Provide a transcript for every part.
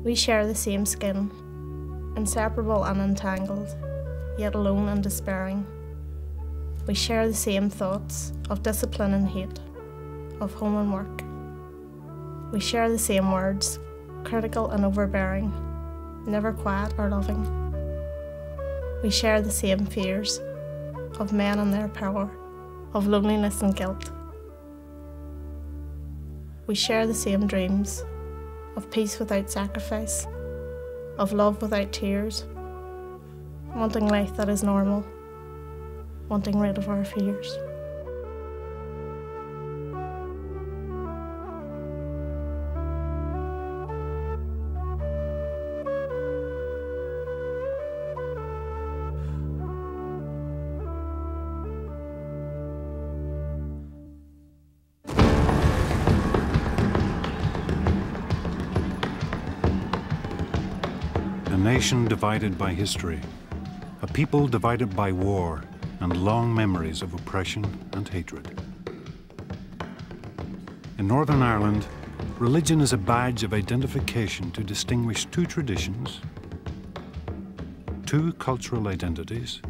We share the same skin, inseparable and entangled, yet alone and despairing. We share the same thoughts of discipline and hate, of home and work. We share the same words, critical and overbearing, never quiet or loving. We share the same fears, of men and their power, of loneliness and guilt. We share the same dreams, of peace without sacrifice, of love without tears, wanting life that is normal, wanting rid of our fears. A nation divided by history, a people divided by war and long memories of oppression and hatred. In Northern Ireland, religion is a badge of identification to distinguish two traditions, two cultural identities,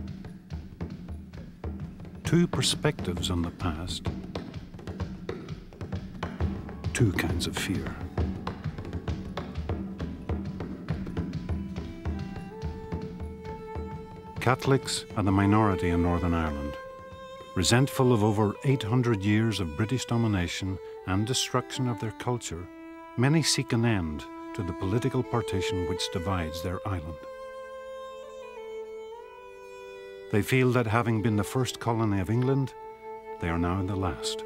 two perspectives on the past, two kinds of fear. Catholics are the minority in Northern Ireland. Resentful of over 800 years of British domination and destruction of their culture, many seek an end to the political partition which divides their island. They feel that having been the first colony of England, they are now the last.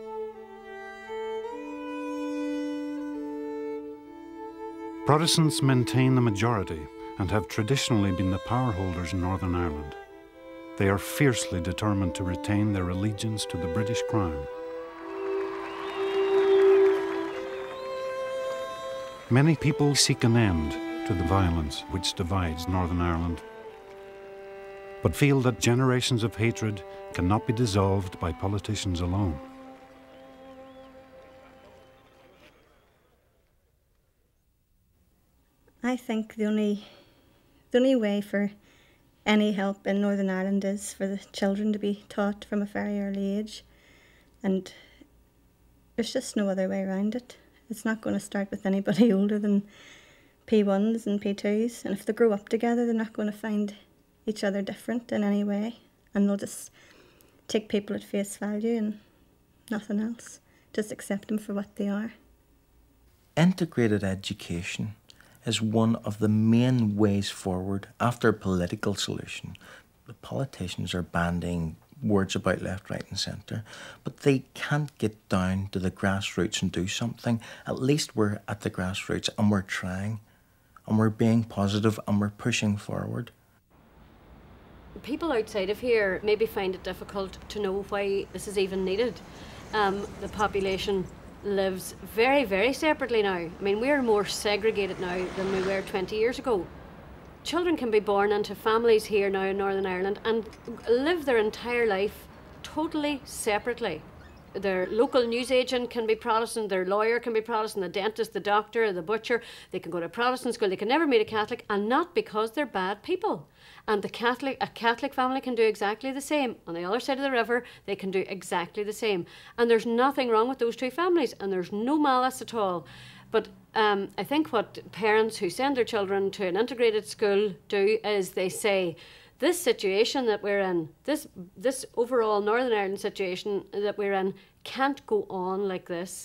Protestants maintain the majority and have traditionally been the power holders in Northern Ireland. They are fiercely determined to retain their allegiance to the British Crown. Many people seek an end to the violence which divides Northern Ireland, but feel that generations of hatred cannot be dissolved by politicians alone. I think the only way for any help in Northern Ireland is for the children to be taught from a very early age, and there's just no other way around it. It's not going to start with anybody older than P1s and P2s, and if they grow up together they're not going to find each other different in any way, and they'll just take people at face value and nothing else, just accept them for what they are. Integrated education is one of the main ways forward after a political solution. The politicians are banding words about left, right and centre, but they can't get down to the grassroots and do something. At least we're at the grassroots and we're trying, and we're being positive and we're pushing forward. People outside of here maybe find it difficult to know why this is even needed. The population lives very, very separately now. I mean, we're more segregated now than we were 20 years ago. Children can be born into families here now in Northern Ireland and live their entire life totally separately. Their local newsagent can be Protestant, their lawyer can be Protestant, the dentist, the doctor, the butcher. They can go to a Protestant school, they can never meet a Catholic, and not because they're bad people. And a Catholic family can do exactly the same. On the other side of the river, they can do exactly the same. And there's nothing wrong with those two families, and there's no malice at all. But I think what parents who send their children to an integrated school do is they say, this situation that we're in, this overall Northern Ireland situation that we're in, can't go on like this.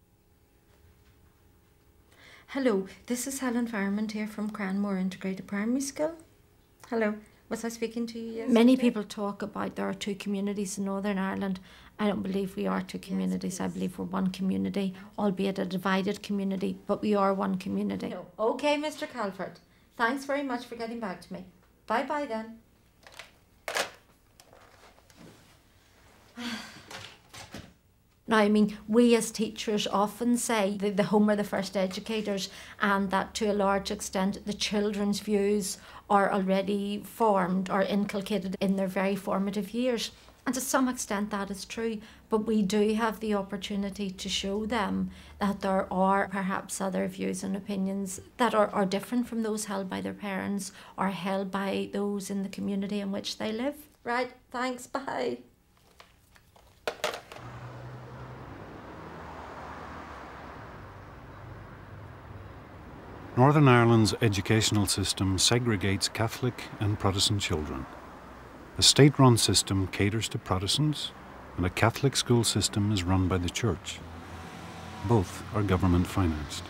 Hello, this is Helen Farmond here from Cranmore Integrated Primary School. Hello, was I speaking to you yesterday? Many people talk about there are two communities in Northern Ireland. I don't believe we are two communities. I believe we're one community, albeit a divided community, but we are one community. No. Okay, Mr. Calvert. Thanks very much for getting back to me. Bye-bye then. Now, I mean, we as teachers often say that the home are the first educators, and that to a large extent the children's views are already formed or inculcated in their very formative years. And to some extent that is true, but we do have the opportunity to show them that there are perhaps other views and opinions that are different from those held by their parents or held by those in the community in which they live. Right, thanks, bye. Northern Ireland's educational system segregates Catholic and Protestant children. A state-run system caters to Protestants, and a Catholic school system is run by the Church. Both are government-financed.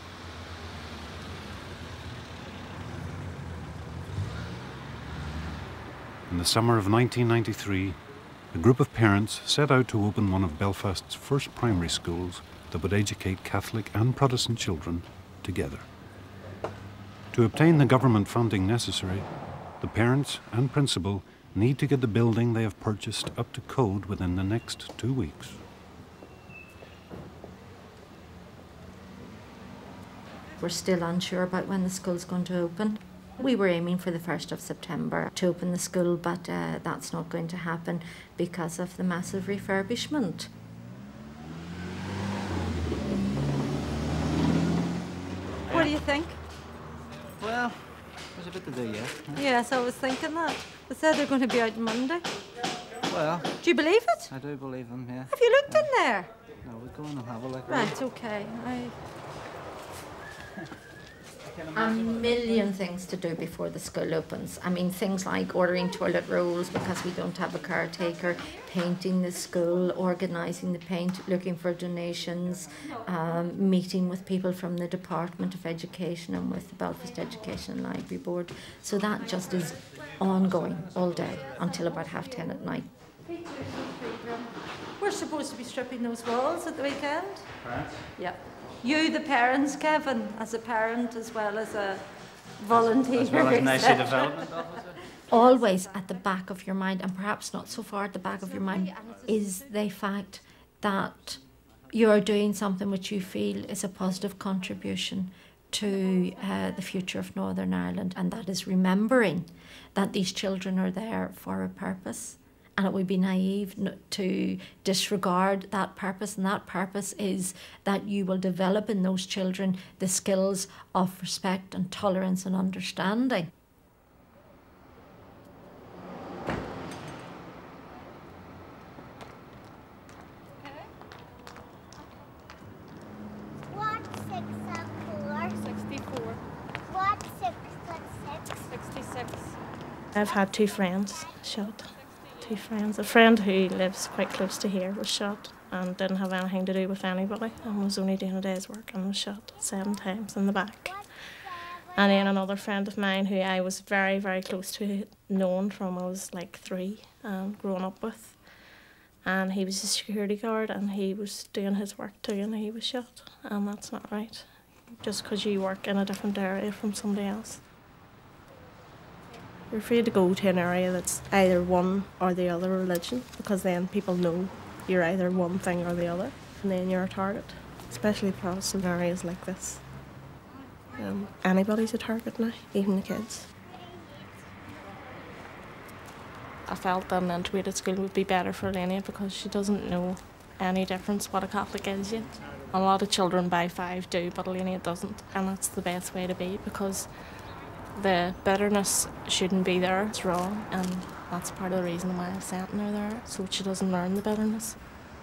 In the summer of 1993, a group of parents set out to open one of Belfast's first primary schools that would educate Catholic and Protestant children together. To obtain the government funding necessary, the parents and principal need to get the building they have purchased up to code within the next 2 weeks. We're still unsure about when the school's going to open. We were aiming for the 1st of September to open the school, but that's not going to happen because of the massive refurbishment. What do you think? Well, there's a bit to do yet. Yes, I was thinking that. They said they're going to be out Monday. Well, do you believe it? I do believe them, yeah. Have you looked in there? No, we'll go in and have a look. Right, okay. A million things to do before the school opens. I mean, things like ordering toilet rolls because we don't have a caretaker, painting the school, organising the paint, looking for donations, meeting with people from the Department of Education and with the Belfast Education and Library Board. So that just is ongoing all day until about 10:30 at night. We're supposed to be stripping those walls at the weekend. Right. Yeah. You, the parents, Kevin, as a parent as well as a volunteer. As well as NICE development officer. Always at the back of your mind, and perhaps not so far at the back of your mind, is the fact that you're doing something which you feel is a positive contribution to the future of Northern Ireland, and that is remembering that these children are there for a purpose. And it would be naive to disregard that purpose, and that purpose is that you will develop in those children the skills of respect and tolerance and understanding. What 6 and 4? 64. What 6 and 6? 66. I've had 2 friends shot. 2 friends. A friend who lives quite close to here was shot and didn't have anything to do with anybody and was only doing a day's work and was shot 7 times in the back. And then another friend of mine who I was very, very close to, known from I was like 3 and growing up with. And he was a security guard and he was doing his work too and he was shot. And that's not right, just because you work in a different area from somebody else. You're afraid to go to an area that's either one or the other religion because then people know you're either one thing or the other and then you're a target, especially Protestant areas like this. Anybody's a target now, even the kids. I felt that an integrated school would be better for Elena because she doesn't know any difference what a Catholic is yet. A lot of children by 5 do, but Elena doesn't, and that's the best way to be because the bitterness shouldn't be there. It's wrong, and that's part of the reason why I've sent her there, so she doesn't learn the bitterness.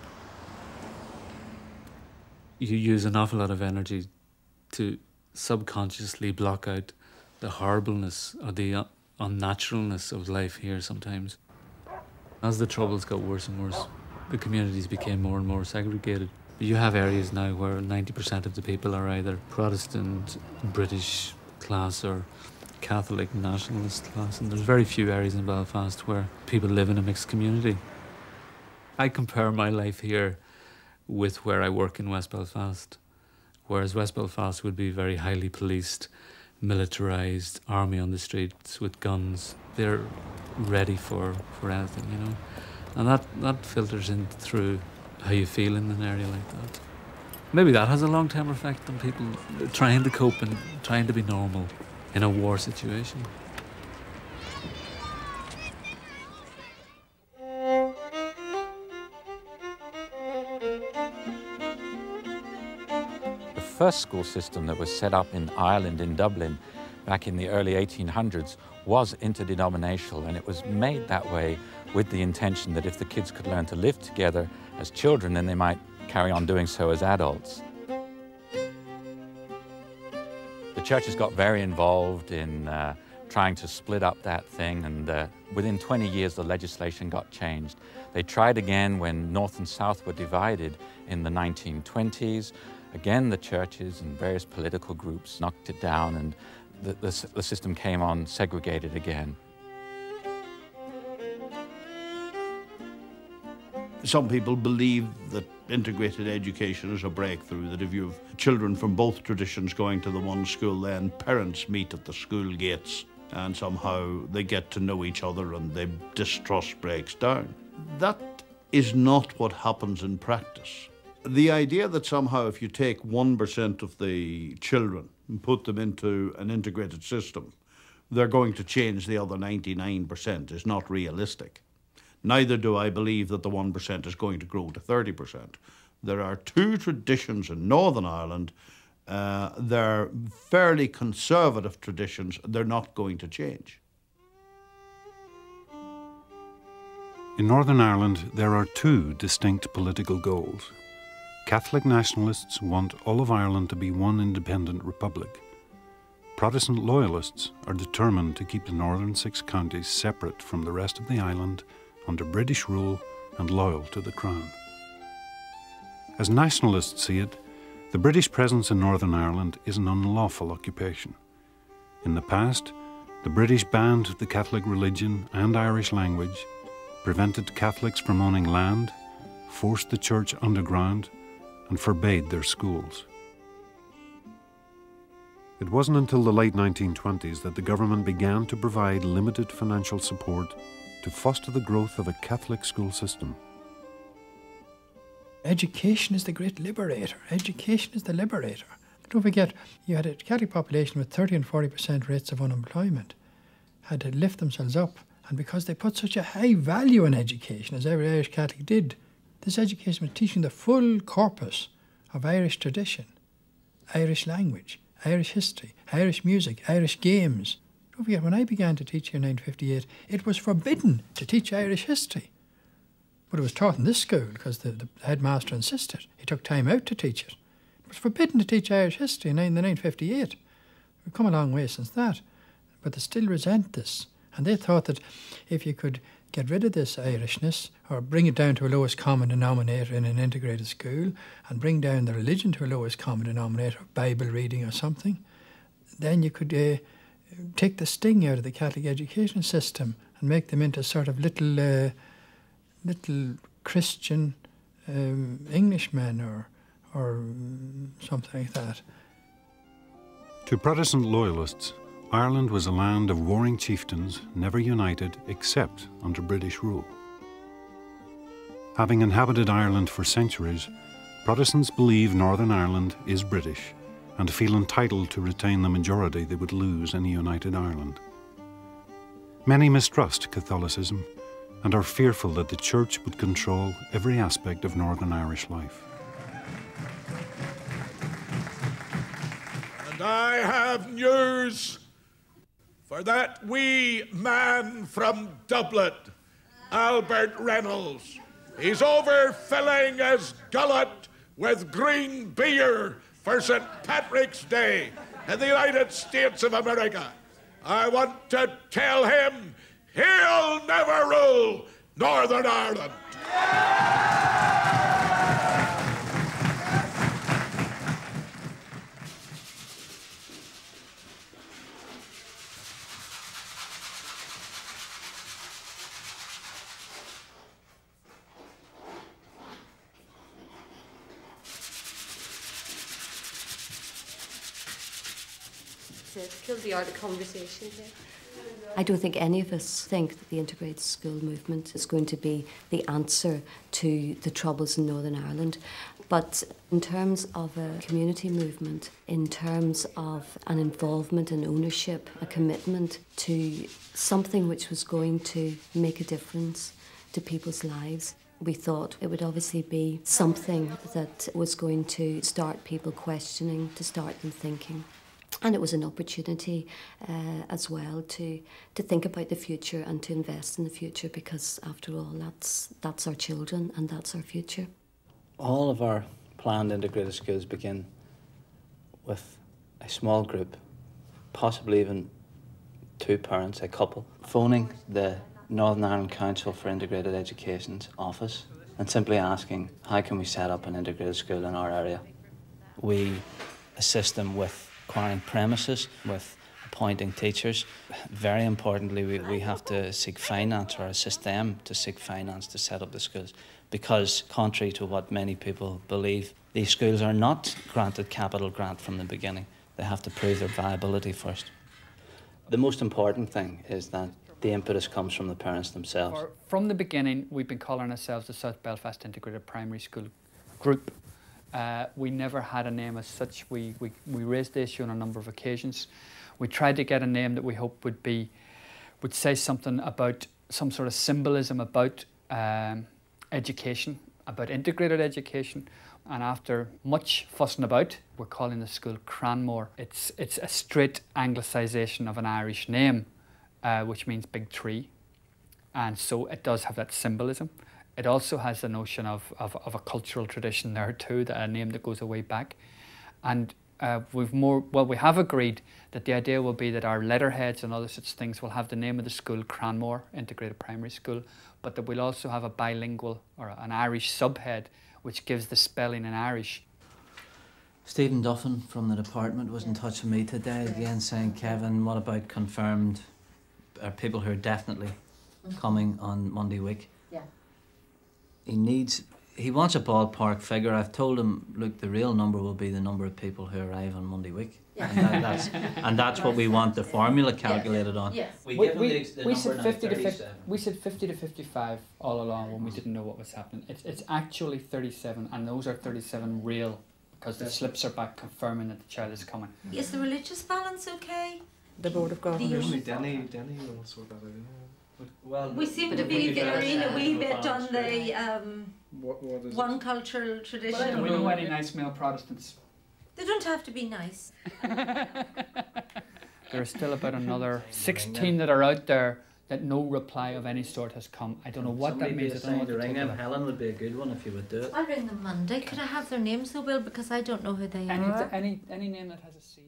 You use an awful lot of energy to subconsciously block out the horribleness or the unnaturalness of life here sometimes. As the troubles got worse and worse, the communities became more and more segregated. You have areas now where 90% of the people are either Protestant, British class or Catholic nationalist class, and there's very few areas in Belfast where people live in a mixed community. I compare my life here with where I work in West Belfast, whereas West Belfast would be very highly policed, militarised, army on the streets with guns. They're ready for anything, you know. And that filters in through how you feel in an area like that. Maybe that has a long-term effect on people trying to cope and trying to be normal in a war situation. first school system that was set up in Ireland, in Dublin, back in the early 1800s, was interdenominational, and it was made that way with the intention that if the kids could learn to live together as children, then they might carry on doing so as adults. The churches got very involved in trying to split up that thing, and within 20 years the legislation got changed. They tried again when North and South were divided in the 1920s. Again, the churches and various political groups knocked it down, and the system came on segregated again. Some people believe that integrated education is a breakthrough, that if you have children from both traditions going to the one school, then parents meet at the school gates and somehow they get to know each other and the distrust breaks down. That is not what happens in practice. The idea that somehow if you take 1% of the children and put them into an integrated system, they're going to change the other 99% is not realistic. Neither do I believe that the 1% is going to grow to 30%. There are two traditions in Northern Ireland. They're fairly conservative traditions. They're not going to change. In Northern Ireland, there are two distinct political goals. Catholic nationalists want all of Ireland to be one independent republic. Protestant loyalists are determined to keep the northern 6 counties separate from the rest of the island under British rule and loyal to the Crown. As nationalists see it, the British presence in Northern Ireland is an unlawful occupation. In the past, the British banned the Catholic religion and Irish language, prevented Catholics from owning land, forced the church underground, and forbade their schools. It wasn't until the late 1920s that the government began to provide limited financial support to foster the growth of a Catholic school system. Education is the great liberator. Education is the liberator. Don't forget, you had a Catholic population with 30 and 40% rates of unemployment, had to lift themselves up, and because they put such a high value in education, as every Irish Catholic did, this education was teaching the full corpus of Irish tradition, Irish language, Irish history, Irish music, Irish games. Don't forget, when I began to teach here in 1958, it was forbidden to teach Irish history. But it was taught in this school because the headmaster insisted. He took time out to teach it. It was forbidden to teach Irish history in 1958. We've come a long way since that. But they still resent this. And they thought that if you could get rid of this Irishness or bring it down to a lowest common denominator in an integrated school and bring down the religion to a lowest common denominator, Bible reading or something, then you could take the sting out of the Catholic education system and make them into sort of little Christian Englishmen or something like that. To Protestant loyalists, Ireland was a land of warring chieftains, never united except under British rule. Having inhabited Ireland for centuries, Protestants believe Northern Ireland is British and feel entitled to retain the majority they would lose in a united Ireland. Many mistrust Catholicism and are fearful that the Church would control every aspect of Northern Irish life. And I have news for that wee man from Dublin, Albert Reynolds. He's overfilling his gullet with green beer for St. Patrick's Day in the United States of America. I want to tell him he'll never rule Northern Ireland. Kills the art of conversation here. I don't think any of us think that the integrated school movement is going to be the answer to the troubles in Northern Ireland. But in terms of a community movement, in terms of an involvement and ownership, a commitment to something which was going to make a difference to people's lives, We thought it would obviously be something that was going to start people questioning, to start them thinking. And it was an opportunity as well to think about the future and to invest in the future, because after all, that's our children and that's our future. All of our planned integrated schools begin with a small group, possibly even 2 parents, a couple, phoning the Northern Ireland Council for Integrated Education's office and simply asking, how can we set up an integrated school in our area? We assist them with acquiring premises, with appointing teachers. Very importantly, we have to seek finance, or assist them to seek finance to set up the schools, because contrary to what many people believe, these schools are not granted capital grant from the beginning. They have to prove their viability first. The most important thing is that the impetus comes from the parents themselves. From the beginning, we've been calling ourselves the South Belfast Integrated Primary School Group. We never had a name as such. We raised the issue on a number of occasions. We tried to get a name that we hope would say something about some sort of symbolism about education, about integrated education. And after much fussing about, we're calling the school Cranmore. It's a straight anglicisation of an Irish name, which means big tree. And so it does have that symbolism. It also has the notion of a cultural tradition there too, that a name that goes way back. And we have agreed that the idea will be that our letterheads and other such things will have the name of the school, Cranmore Integrated Primary School, but that we'll also have a bilingual or an Irish subhead, which gives the spelling in Irish. Stephen Duffin from the department was in touch with me today again, saying, Kevin, what about confirmed people who are definitely coming on Monday week? Yeah. He wants a ballpark figure. I've told him, look, the real number will be the number of people who arrive on Monday week. Yeah. And that's what we want the formula calculated on. Yes. We said 50 to 50. We said 50 to 55 all along when we didn't know what was happening. It's actually 37, and those are 37 real, because the slips are back confirming that the child is coming. Is the religious balance okay? The Board of Governors. Danny will sort that out. Well, we seem to be varying a wee bit on the one cultural tradition. Well, I don't know any nice male Protestants. They don't have to be nice. There are still about another 16 that are out there that no reply of any sort has come. I don't know what that means. I don't know what to ring them. Helen would be a good one if you would do it. I'll ring them Monday. Could I have their names though, Will? Because I don't know who they are. Any name that has a C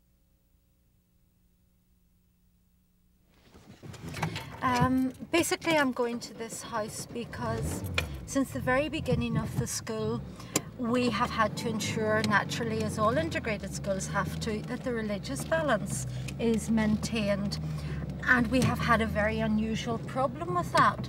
there. Basically, I'm going to this house because since the very beginning of the school, we have had to ensure, naturally, as all integrated schools have to, that the religious balance is maintained. And we have had a very unusual problem with that.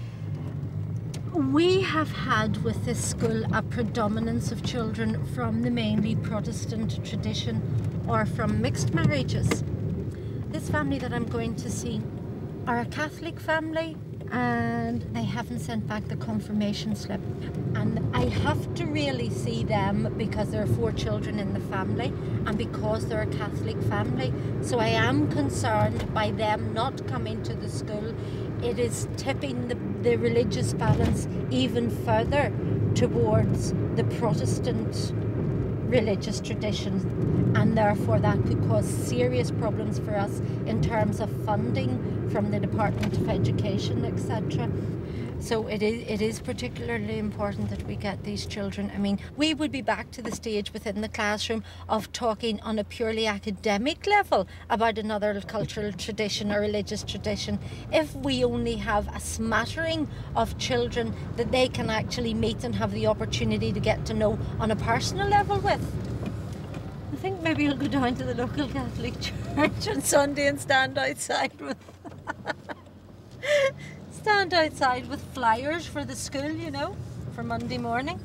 We have had with this school a predominance of children from the mainly Protestant tradition or from mixed marriages. This family that I'm going to see are a Catholic family, and they haven't sent back the confirmation slip. And I have to really see them because there are 4 children in the family and because they're a Catholic family. So I am concerned by them not coming to the school. It is tipping the religious balance even further towards the Protestant religious tradition, and therefore that could cause serious problems for us in terms of funding from the Department of Education, etc. So it is particularly important that we get these children. I mean, we would be back to the stage within the classroom of talking on a purely academic level about another cultural tradition or religious tradition if we only have a smattering of children that they can actually meet and have the opportunity to get to know on a personal level with. I think maybe I'll go down to the local Catholic church on Sunday and stand outside with flyers for the school, you know, for Monday morning.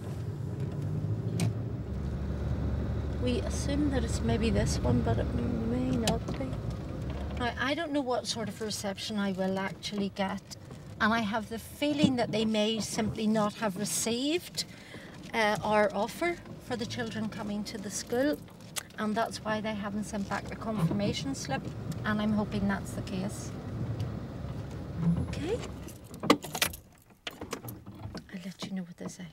We assume that it's maybe this one, but it may not be. Now, I don't know what sort of reception I will actually get, and I have the feeling that they may simply not have received our offer for the children coming to the school, and that's why they haven't sent back the confirmation slip, and I'm hoping that's the case. Okay. A you know what they say.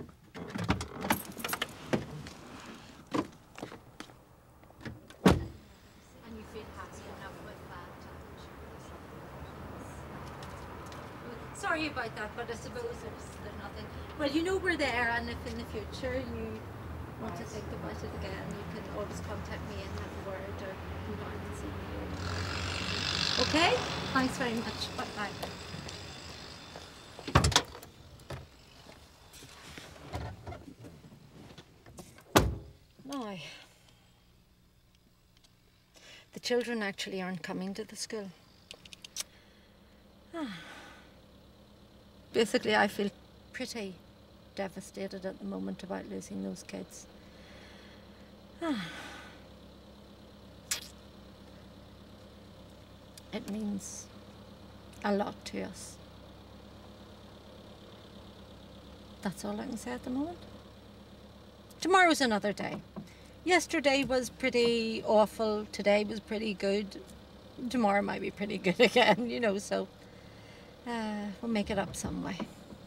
Sorry about that, but I suppose there's nothing. Well, you know we're there, and if in the future you want to think about it again, you can always contact me and have a word or come down and see me. Okay? Thanks very much. Bye-bye. Now, the children actually aren't coming to the school. Basically, I feel pretty devastated at the moment about losing those kids. It means a lot to us. That's all I can say at the moment. Tomorrow's another day. Yesterday was pretty awful, today was pretty good. Tomorrow might be pretty good again, you know, so we'll make it up some way.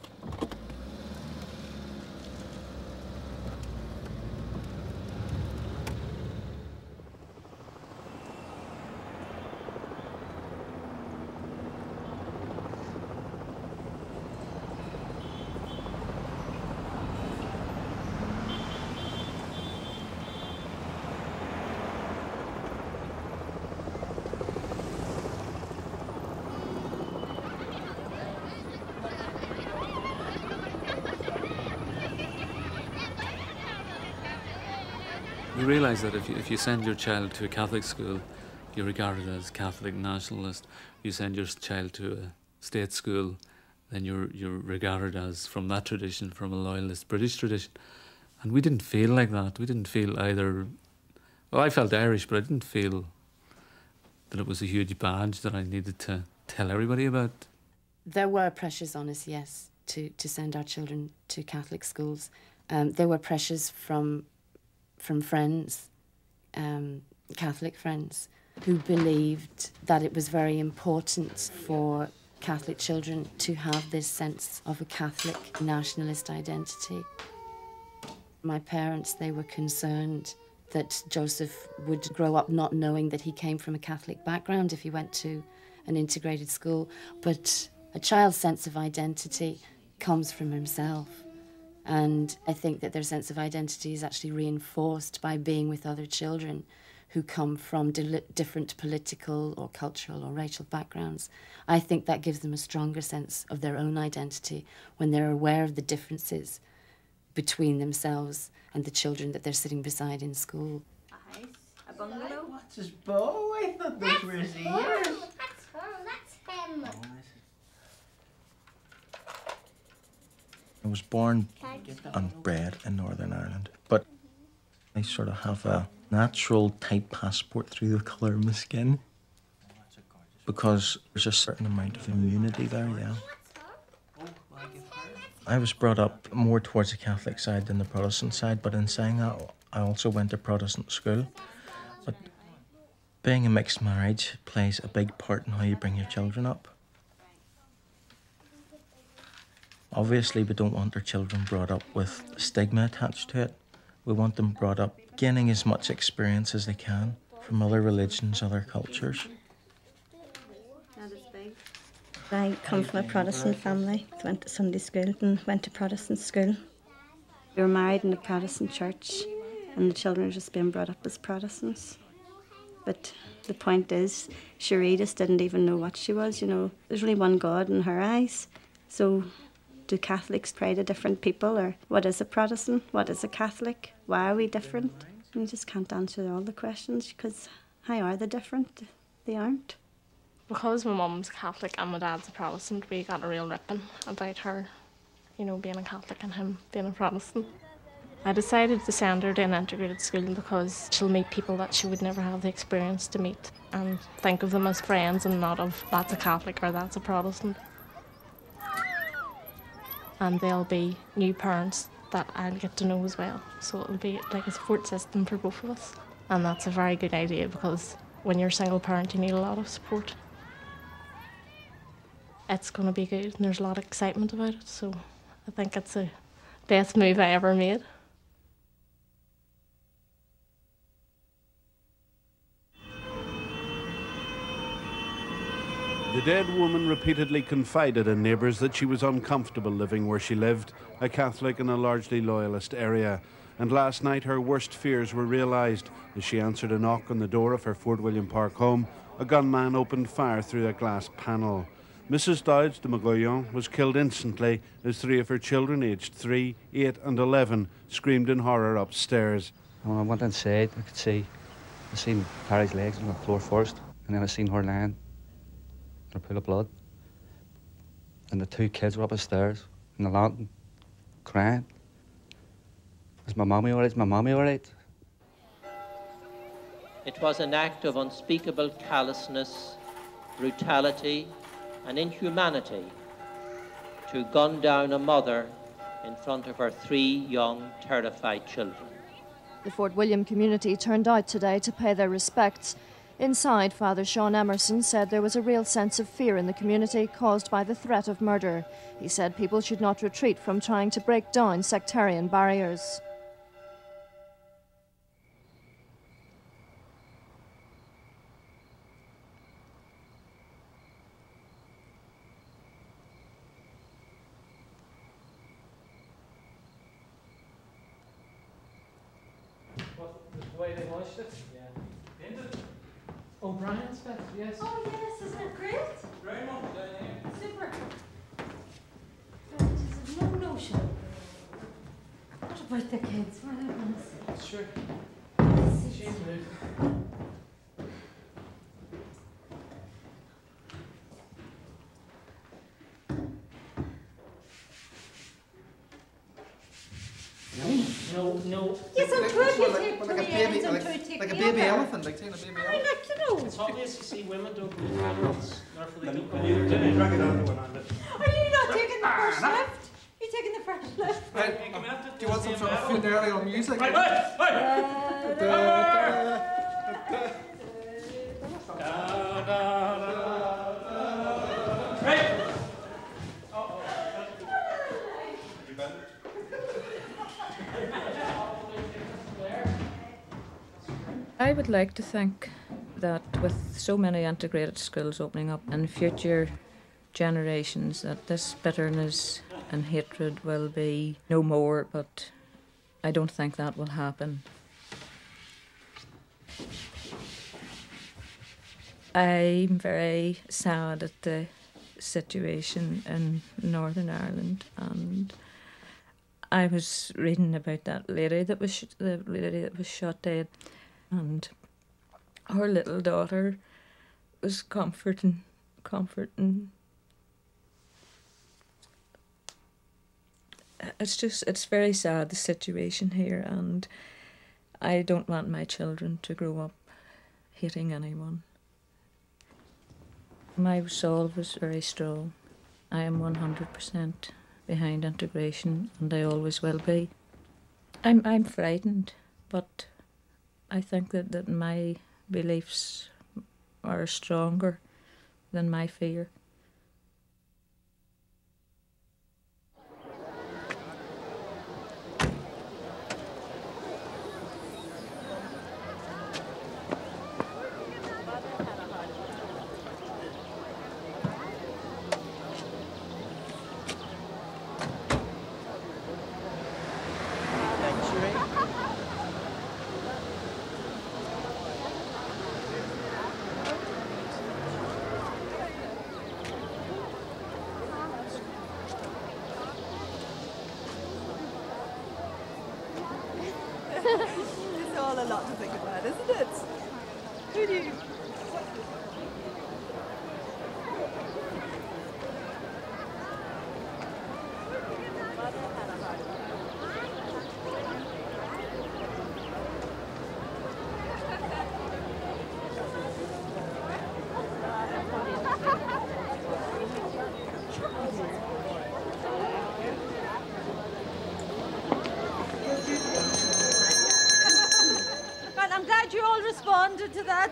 You realise that if you send your child to a Catholic school, you're regarded as Catholic nationalist. You send your child to a state school, then you're regarded as, from that tradition, from a loyalist British tradition. And we didn't feel like that. We didn't feel either... Well, I felt Irish, but I didn't feel that it was a huge badge that I needed to tell everybody about. There were pressures on us, yes, to send our children to Catholic schools. There were pressures from friends, Catholic friends, who believed that it was very important for Catholic children to have this sense of a Catholic nationalist identity. My parents, they were concerned that Joseph would grow up not knowing that he came from a Catholic background if he went to an integrated school, but a child's sense of identity comes from himself. And I think that their sense of identity is actually reinforced by being with other children who come from different political or cultural or racial backgrounds. I think that gives them a stronger sense of their own identity when they're aware of the differences between themselves and the children that they're sitting beside in school. A bungalow? What's his bow? I thought those were his ears. That's him. I was born and bred in Northern Ireland, but I sort of have a natural type passport through the colour of my skin because there's a certain amount of immunity there, yeah. I was brought up more towards the Catholic side than the Protestant side, but in saying that, I also went to Protestant school. But being a mixed marriage plays a big part in how you bring your children up. Obviously, we don't want our children brought up with stigma attached to it. We want them brought up gaining as much experience as they can from other religions, other cultures. I come from a Protestant family. I went to Sunday school and went to Protestant school. We were married in a Protestant church and the children are just being brought up as Protestants. But the point is, Cherie just didn't even know what she was, you know. There's only one God in her eyes. So do Catholics pray to different people, or what is a Protestant? What is a Catholic? Why are we different? And you just can't answer all the questions because how are they different? They aren't. Because my mum's Catholic and my dad's a Protestant, we got a real ripping about her, you know, being a Catholic and him being a Protestant. I decided to send her to an integrated school because she'll meet people that she would never have the experience to meet and think of them as friends and not of that's a Catholic or that's a Protestant. And they'll be new parents that I'll get to know as well. So it'll be like a support system for both of us. And that's a very good idea because when you're a single parent, you need a lot of support. It's going to be good and there's a lot of excitement about it, so I think it's the best move I ever made. The dead woman repeatedly confided in neighbours that she was uncomfortable living where she lived, a Catholic in a largely loyalist area. And last night her worst fears were realised. As she answered a knock on the door of her Fort William Park home, a gunman opened fire through a glass panel. Mrs. Dowds de Maguillon was killed instantly as 3 of her children, aged 3, 8 and 11, screamed in horror upstairs. When I went inside, I seen Harry's legs on the floor first, and then I seen her lying in a pool of blood. And the 2 kids were up the stairs in the lantern, crying. Is my mommy all right? Is my mommy all right? It was an act of unspeakable callousness, brutality, and inhumanity to gun down a mother in front of her 3 young, terrified children. The Fort William community turned out today to pay their respects. Inside, Father Sean Emerson said there was a real sense of fear in the community caused by the threat of murder. He said people should not retreat from trying to break down sectarian barriers. The way they washed it? Yeah. In it? O'Brien's bed, yes. Oh yes, isn't it great? Very much. Super. It is no notion. What about the kids? What happens? Sure. She's moved. No. Yes, I'm trying to take like a baby, like a baby elephant, like saying a baby elephant. Like, you know. It's obvious you see women don't move animals. Therefore they don't Are you not taking the first lift? You taking the first lift? Do you want some sort of funereal music? I would like to think that with so many integrated schools opening up in future generations, that this bitterness and hatred will be no more, but I don't think that will happen. I'm very sad at the situation in Northern Ireland, and I was reading about that lady that was shot dead. And her little daughter was comforting. It's very sad, the situation here, and I don't want my children to grow up hating anyone. My resolve is very strong. I am 100% behind integration, and I always will be. I'm frightened, but I think that my beliefs are stronger than my fear. It's all a lot to think about, isn't it? Who do you... You all responded to that.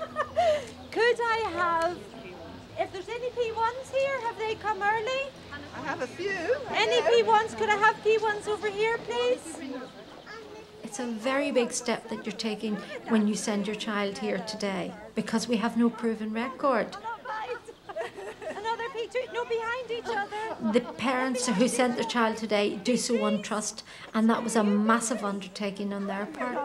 Could I have, if there's any P1s here, have they come early? I have a few. Any P1s? Could I have P1s over here, please? It's a very big step that you're taking when you send your child here today, because we have no proven record. Another P2, no behind each other. The parents who sent their child today do so on trust, and that was a massive undertaking on their part.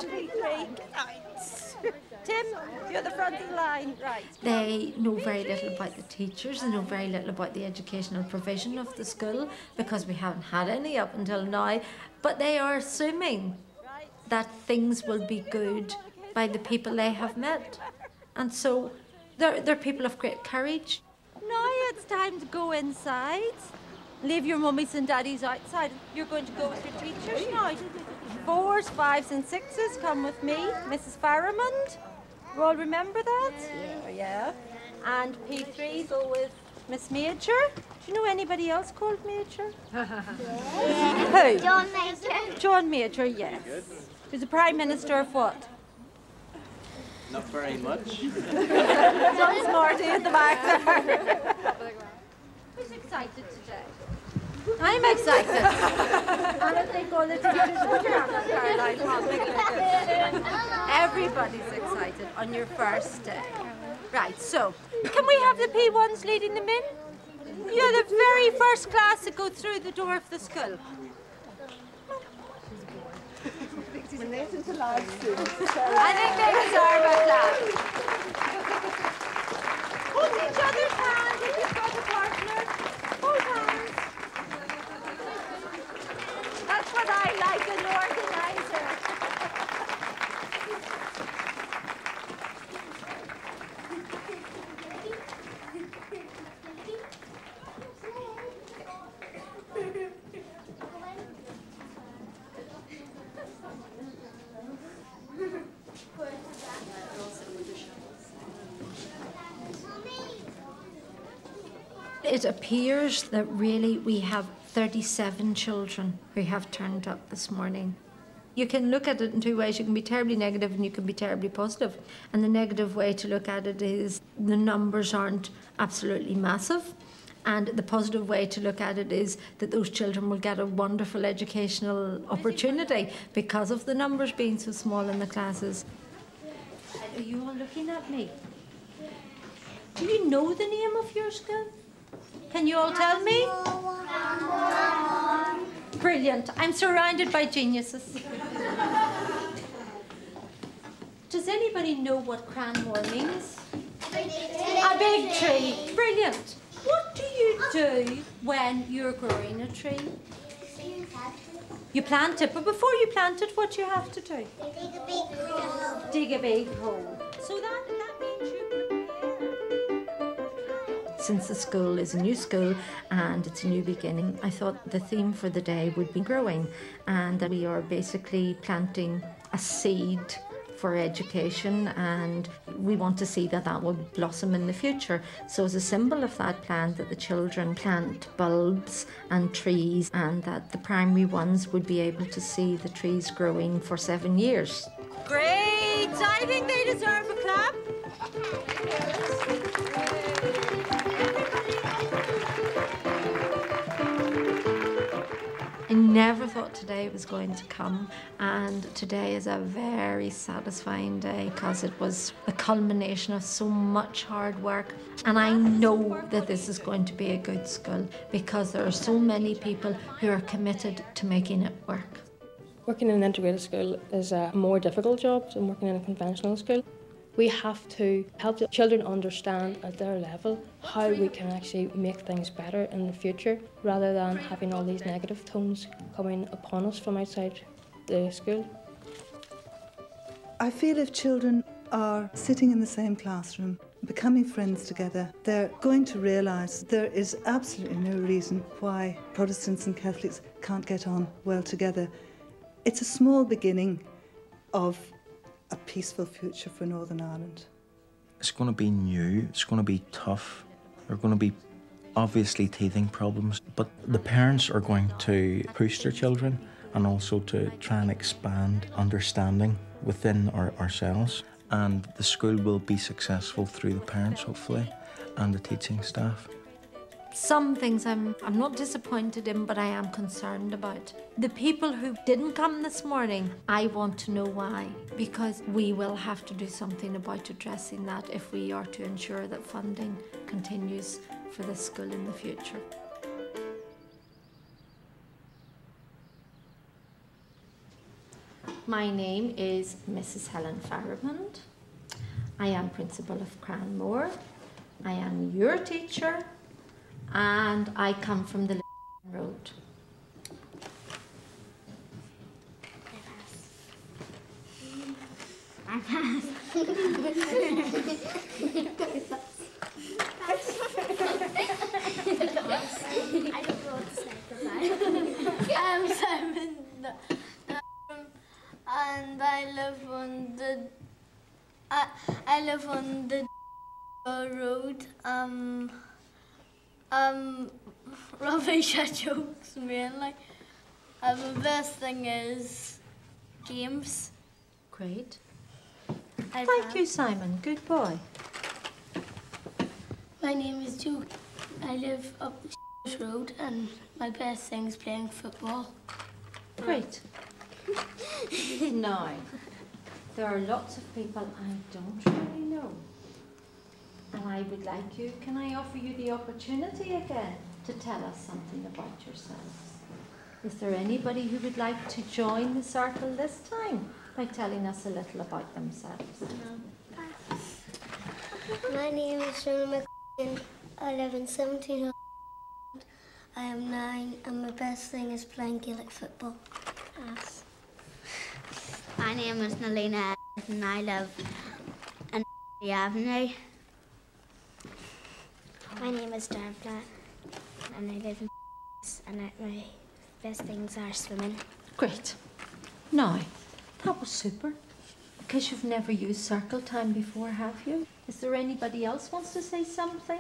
Tim, you're the front of the line, right. They know very little about the teachers, they know very little about the educational provision of the school, because we haven't had any up until now, but they are assuming that things will be good by the people they have met. And so they're people of great courage. Now it's time to go inside. Leave your mummies and daddies outside. You're going to go with your teachers now. 4s, 5s and 6s, come with me. Mrs. Farramond. You all remember that? Yeah. And P3 go with Miss Major. Do you know anybody else called Major? Who? John Major. John Major, yes. Who's the Prime Minister of what? Not very much. John Smarty at the back there. Who's excited today? I'm excited. And I think all the teachers put your hand up, Caroline. Everybody's excited on your first day. Right, so, can we have the P1s leading them in? You're the very first class to go through the door of the school. Related to large students. I think they deserve a clap. Hold each other's hand if you've got a partner. Hold hands. That's what I like, an organizer. It appears that really we have 37 children who have turned up this morning. You can look at it in two ways. You can be terribly negative and you can be terribly positive. And the negative way to look at it is the numbers aren't absolutely massive. And the positive way to look at it is that those children will get a wonderful educational opportunity because of the numbers being so small in the classes. Are you all looking at me? Do you know the name of your school? Can you all tell me? Brilliant. I'm surrounded by geniuses. Does anybody know what Cranmore means? A big tree. Brilliant. What do you do when you're growing a tree? You plant it, but before you plant it, what do you have to do? Dig a big hole. Dig a big hole. So that means you prepare. Since the school is a new school and it's a new beginning, I thought the theme for the day would be growing, and that we are basically planting a seed for education, and we want to see that that will blossom in the future. So as a symbol of that plan, that the children plant bulbs and trees, and that the primary ones would be able to see the trees growing for 7 years. Great! I think they deserve a clap. I never thought today was going to come, and today is a very satisfying day because it was the culmination of so much hard work, and I know that this is going to be a good school because there are so many people who are committed to making it work. Working in an integrated school is a more difficult job than working in a conventional school. We have to help the children understand at their level how we can actually make things better in the future, rather than having all these negative tones coming upon us from outside the school. I feel if children are sitting in the same classroom, becoming friends together, they're going to realise there is absolutely no reason why Protestants and Catholics can't get on well together. It's a small beginning of a peaceful future for Northern Ireland. It's going to be new, it's going to be tough, there are going to be obviously teething problems, but the parents are going to push their children and also to try and expand understanding within ourselves, and the school will be successful through the parents hopefully and the teaching staff. Some things I'm not disappointed in, but I am concerned about. The people who didn't come this morning, I want to know why, because we will have to do something about addressing that if we are to ensure that funding continues for this school in the future. My name is Mrs. Helen Farrabond. I am principal of Cranmore. I am your teacher, and I come from the road. I don't know what to say. I'm Simon, and I live on the road. Rubbish jokes mainly. The best thing is games. Great. Thank you, Simon. Good boy. My name is Joe. I live up the road, and my best thing is playing football. Great. Now, there are lots of people I don't really know. And I would like you, can I offer you the opportunity again to tell us something about yourselves? Is there anybody who would like to join the circle this time by telling us a little about themselves? No. My name is Shona McShane. I live in 17. I am 9, and my best thing is playing Gaelic football. Yes. My name is Nalina, and I live in the Avenue. My name is Darla, and I live in and my best things are swimming. Great. Now, that was super. Because you've never used circle time before, have you? Is there anybody else wants to say something?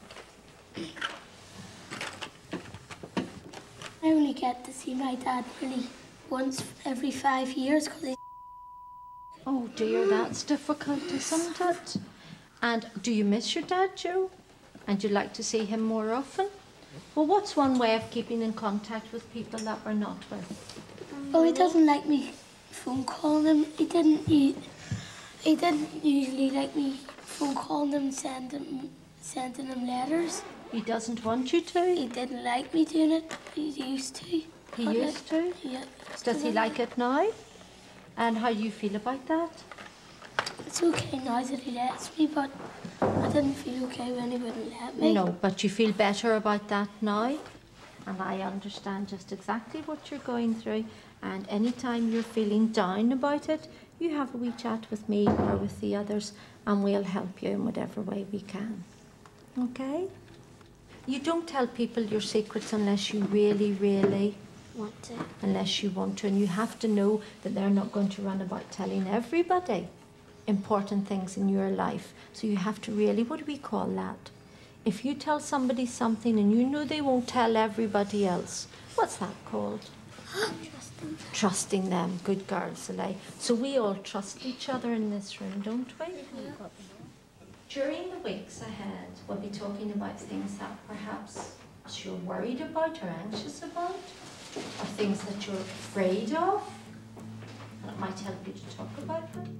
I only get to see my dad really once every 5 years. Oh dear, that's difficult, isn't it? And do you miss your dad, Joe? And you'd like to see him more often? Well, what's one way of keeping in contact with people that we're not with? Oh, he doesn't like me phone calling him. He didn't usually like me phone calling him, sending him letters. He doesn't want you to? He didn't like me doing it. He used to. He used to? Yeah. Does he like it now? And how do you feel about that? It's okay now that he lets me, but I didn't feel okay when he wouldn't let me. No, but you feel better about that now? And I understand just exactly what you're going through. And anytime you're feeling down about it, you have a wee chat with me or with the others, and we'll help you in whatever way we can. Okay? You don't tell people your secrets unless you really, really want to. Unless you want to. And you have to know that they're not going to run about telling everybody important things in your life. So you have to really, what do we call that? If you tell somebody something and you know they won't tell everybody else, what's that called? Trusting. Trusting them. Good girls, Alay. So we all trust each other in this room, don't we? Yeah. During the weeks ahead, we'll be talking about things that perhaps you're worried about or anxious about, or things that you're afraid of, and it might help you to talk about them.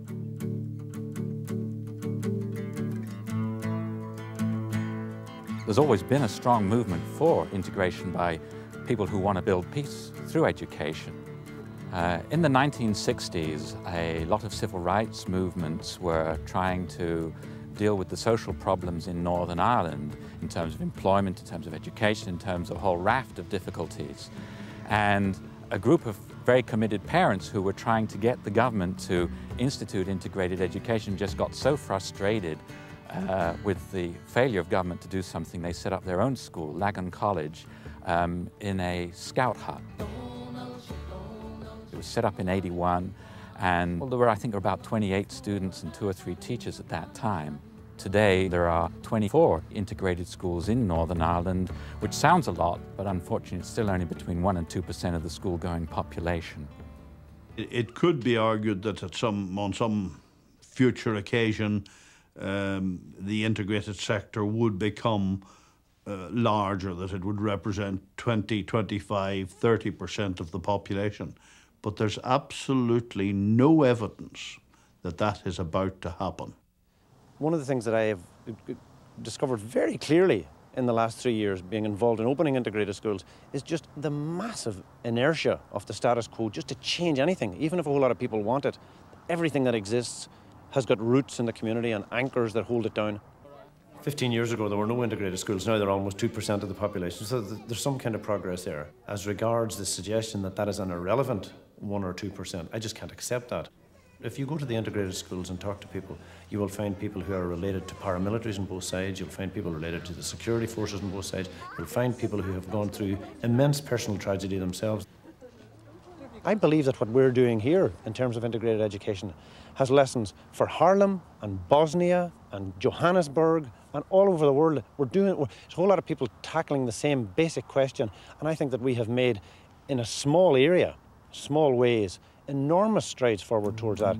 There's always been a strong movement for integration by people who want to build peace through education. In the 1960s, a lot of civil rights movements were trying to deal with the social problems in Northern Ireland in terms of employment, in terms of education, in terms of a whole raft of difficulties. And a group of very committed parents who were trying to get the government to institute integrated education just got so frustrated with the failure of government to do something, they set up their own school, Lagan College, in a scout hut. It was set up in '81, and there were, I think, about 28 students and 2 or 3 teachers at that time. Today, there are 24 integrated schools in Northern Ireland, which sounds a lot, but unfortunately, it's still only between 1% and 2% of the school-going population. It could be argued that on some future occasion, the integrated sector would become large, or that it would represent 20, 25, 30% of the population. But there's absolutely no evidence that that is about to happen. One of the things that I have discovered very clearly in the last 3 years being involved in opening integrated schools is just the massive inertia of the status quo just to change anything, even if a whole lot of people want it. Everything that exists has got roots in the community and anchors that hold it down. 15 years ago, there were no integrated schools. Now they're almost 2% of the population. So there's some kind of progress there. As regards the suggestion that that is an irrelevant 1 or 2%, I just can't accept that. If you go to the integrated schools and talk to people, you will find people who are related to paramilitaries on both sides. You'll find people related to the security forces on both sides. You'll find people who have gone through immense personal tragedy themselves. I believe that what we're doing here in terms of integrated education has lessons for Harlem and Bosnia and Johannesburg and all over the world. There's a whole lot of people tackling the same basic question, and I think that we have made, in a small area, small ways, enormous strides forward towards that.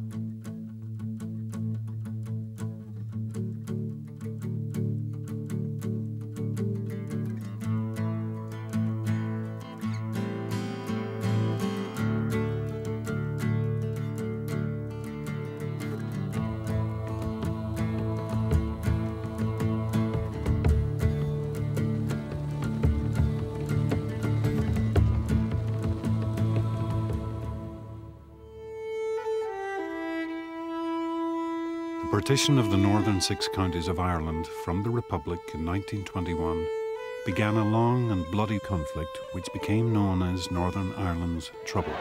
The partition of the northern 6 counties of Ireland from the Republic in 1921 began a long and bloody conflict which became known as Northern Ireland's Troubles.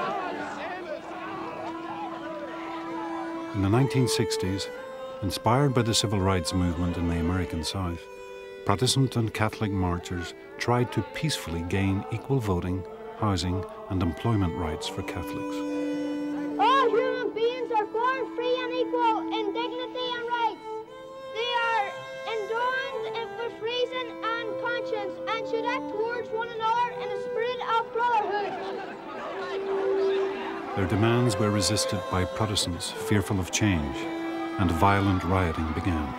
In the 1960s, inspired by the civil rights movement in the American South, Protestant and Catholic marchers tried to peacefully gain equal voting, housing and employment rights for Catholics. All human beings are born free and equal in dignity and rights. They are endowed with reason and conscience and should act towards one another in a spirit of brotherhood. Their demands were resisted by Protestants fearful of change, and violent rioting began.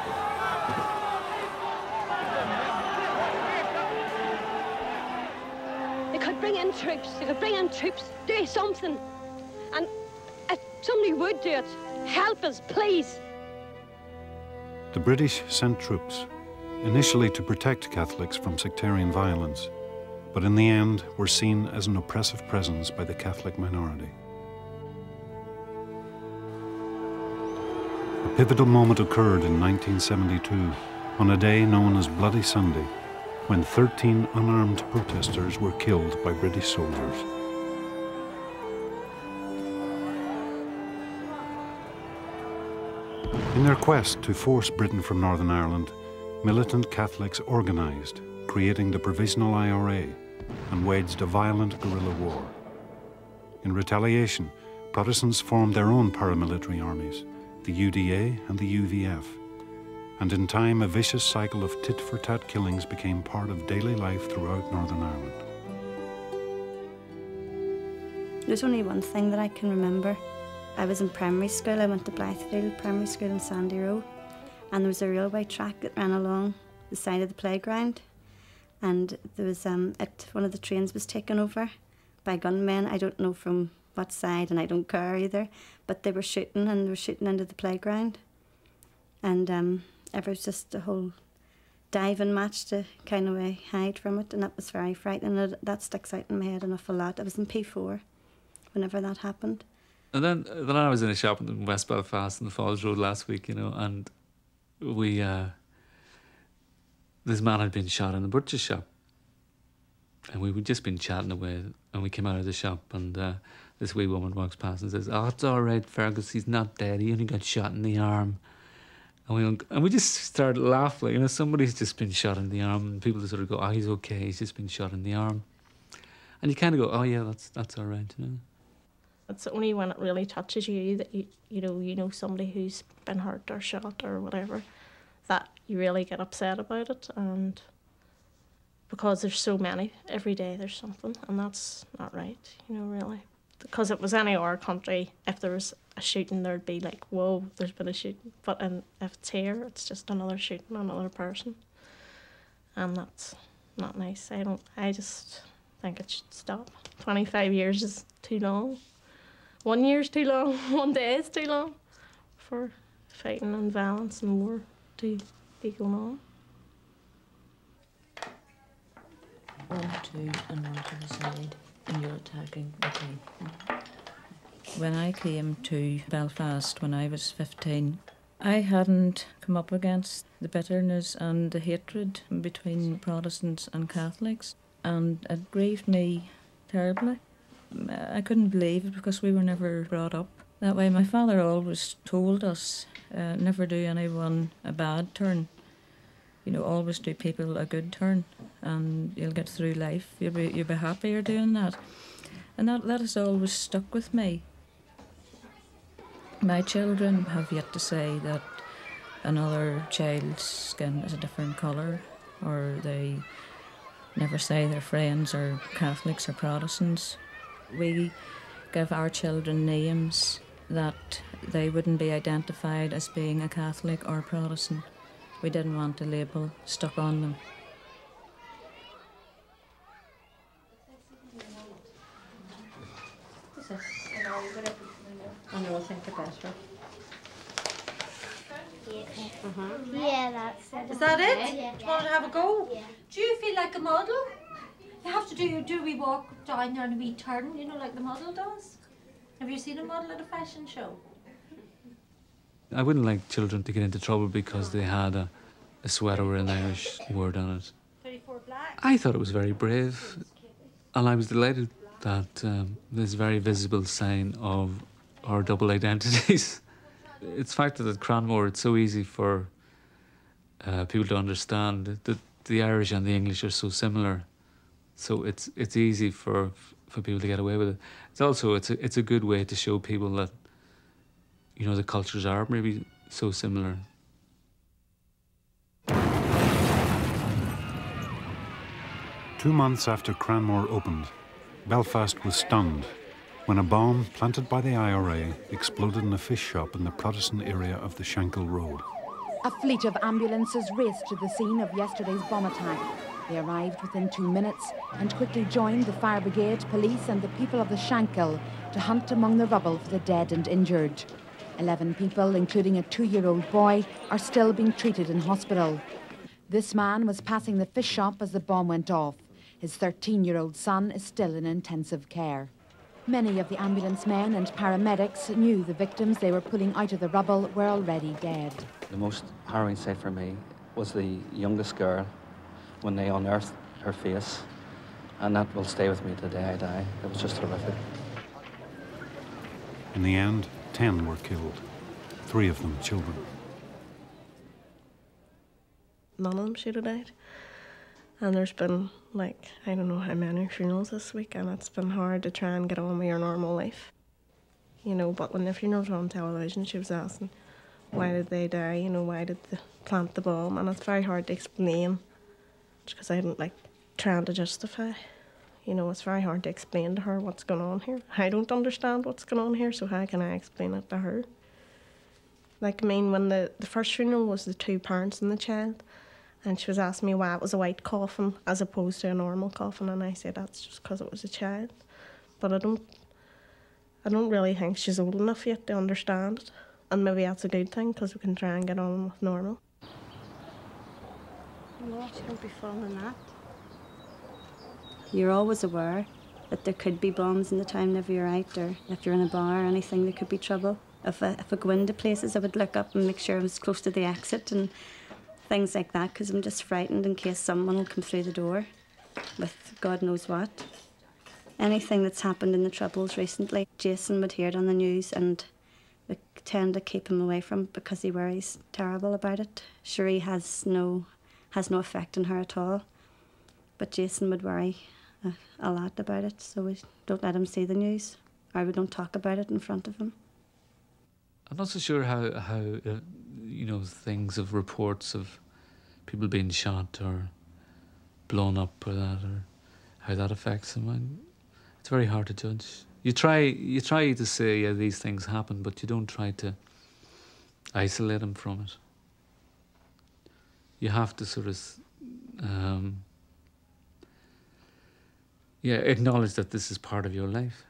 They could bring in troops, do something. And if somebody would do it, help us, please. The British sent troops, initially to protect Catholics from sectarian violence, but in the end were seen as an oppressive presence by the Catholic minority. A pivotal moment occurred in 1972, on a day known as Bloody Sunday, when 13 unarmed protesters were killed by British soldiers. In their quest to force Britain from Northern Ireland, militant Catholics organised, creating the Provisional IRA, and waged a violent guerrilla war. In retaliation, Protestants formed their own paramilitary armies, the UDA and the UVF, and in time a vicious cycle of tit-for-tat killings became part of daily life throughout Northern Ireland. There's only one thing that I can remember. I was in primary school. I went to Blythefield Primary School in Sandy Row, and there was a railway track that ran along the side of the playground, and there was one of the trains was taken over by gunmen. I don't know from what side, and I don't care either, but they were shooting, and they were shooting into the playground, and it was just a whole diving match to kind of hide from it, and that was very frightening. That sticks out in my head an awful lot. I was in P4 whenever that happened. And then I was in a shop in West Belfast on the Falls Road last week, you know, and we, this man had been shot in the butcher's shop. And we would just been chatting away, and we came out of the shop, and this wee woman walks past and says, "Oh, it's all right, Fergus, he's not dead, he only got shot in the arm." And we just started laughing, you know, somebody's just been shot in the arm, and people just sort of go, "Oh, he's okay, he's just been shot in the arm." And you kind of go, "Oh yeah, that's all right," you know. It's only when it really touches you that you know somebody who's been hurt or shot or whatever, that you really get upset about it, and because there's so many, every day there's something, and that's not right, you know, really. Because if it was any other country, if there was a shooting, there'd be like, whoa, there's been a shooting. But if it's here, it's just another shooting, another person. and that's not nice. I just think it should stop. 25 years is too long. 1 year is too long. 1 day is too long for fighting and violence and war to be going on. 1, 2, and 1 to the side, and you're attacking. Okay. When I came to Belfast when I was 15, I hadn't come up against the bitterness and the hatred between Protestants and Catholics, and it grieved me terribly. I couldn't believe it because we were never brought up that way. My father always told us, never do anyone a bad turn. You know, always do people a good turn and you'll get through life. You'll be happier doing that. And that has always stuck with me. My children have yet to say that another child's skin is a different colour, or they never say their friends are Catholics or Protestants. We give our children names that they wouldn't be identified as being a Catholic or a Protestant. We didn't want a label stuck on them. I know, I think the better. Yeah, that's it. Is that it? Yeah. Do you want to have a go? Yeah. Do you feel like a model? You have to do we walk down there and we turn, you know, like the model does? Have you seen a model at a fashion show? I wouldn't like children to get into trouble because they had a sweater with an Irish word on it. 34 black. I thought it was very brave, and I was delighted that this very visible sign of our double identities. It's fact that at Cranmore it's so easy for people to understand that the Irish and the English are so similar, so it's easy for people to get away with it. It's also it's a good way to show people that, you know, the cultures are maybe so similar. Two months after Cranmore opened, Belfast was stunned when a bomb planted by the IRA exploded in a fish shop in the Protestant area of the Shankill Road. A fleet of ambulances raced to the scene of yesterday's bomb attack. They arrived within 2 minutes and quickly joined the fire brigade, police and the people of the Shankill to hunt among the rubble for the dead and injured. 11 people, including a 2-year-old boy, are still being treated in hospital. This man was passing the fish shop as the bomb went off. His 13-year-old son is still in intensive care. Many of the ambulance men and paramedics knew the victims they were pulling out of the rubble were already dead. The most harrowing sight for me was the youngest girl when they unearthed her face, and that will stay with me to the day I die. It was just horrific. In the end, 10 were killed, 3 of them children. None of them should have died. And there's been, like, I don't know how many funerals this week, and it's been hard to try and get on with your normal life. You know, but when the funerals were on television, she was asking, why did they die? You know, why did they plant the bomb? And it's very hard to explain, because I didn't like trying to justify. You know, it's very hard to explain to her what's going on here. I don't understand what's going on here, so how can I explain it to her? Like, I mean, when the first funeral was the 2 parents and the child, and she was asking me why it was a white coffin as opposed to a normal coffin, and I said that's just because it was a child. But I don't really think she's old enough yet to understand it, and maybe that's a good thing because we can try and get on with normal. No, she don't be falling that. You're always aware that there could be bombs in the town if you're out, or if you're in a bar or anything, there could be trouble. If I go into places, I would look up and make sure I was close to the exit and things like that, because I'm just frightened in case someone will come through the door with God knows what. Anything that's happened in the Troubles recently, Jason would hear it on the news and we tend to keep him away from it because he worries terrible about it. Cherie has no effect on her at all, but Jason would worry a lot about it, so we don't let him see the news, or we don't talk about it in front of him. I'm not so sure how you know, things of reports of people being shot or blown up or that, or how that affects them. It's very hard to judge. You try to say, yeah, these things happen, but you don't try to isolate them from it. You have to sort of Yeah, acknowledge that this is part of your life.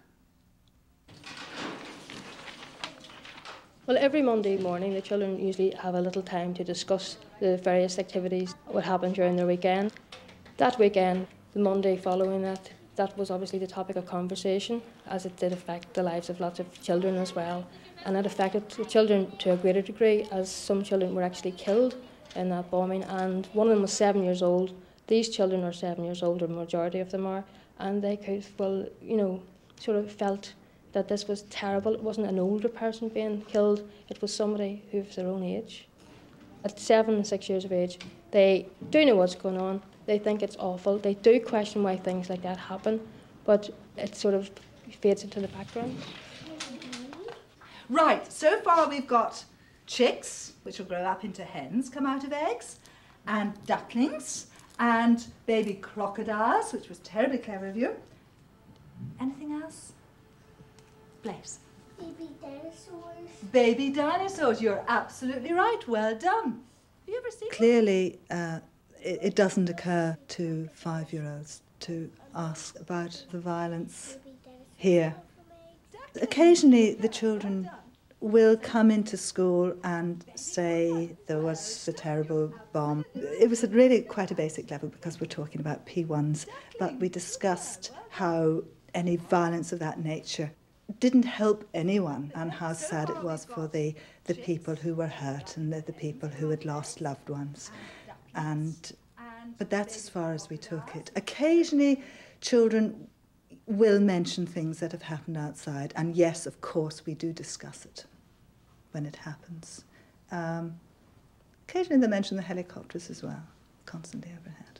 Well, every Monday morning, the children usually have a little time to discuss the various activities, what happened during their weekend. That weekend, the Monday following that was obviously the topic of conversation, as it did affect the lives of lots of children as well. And it affected the children to a greater degree, as some children were actually killed in that bombing, and one of them was 7 years old. These children are 7 years old, the majority of them are, and they could, well, you know, sort of felt that this was terrible. It wasn't an older person being killed, it was somebody who was their own age. At 7 and 6 years of age, they do know what's going on, they think it's awful, they do question why things like that happen, but it sort of fades into the background. Right, so far we've got chicks, which will grow up into hens, come out of eggs, and ducklings, and baby crocodiles, which was terribly clever of you. Anything else? Blaze. Baby dinosaurs. Baby dinosaurs, you're absolutely right, well done. Have you ever seen Clearly, it doesn't occur to 5-year-olds to ask about the violence here. Occasionally, the children will come into school and say there was a terrible bomb. It was at really quite a basic level because we're talking about P1s, but we discussed how any violence of that nature didn't help anyone and how sad it was for the people who were hurt and the people who had lost loved ones. But that's as far as we took it. Occasionally, children will mention things that have happened outside, and yes, of course, we do discuss it when it happens. Occasionally they mention the helicopters as well, constantly overhead.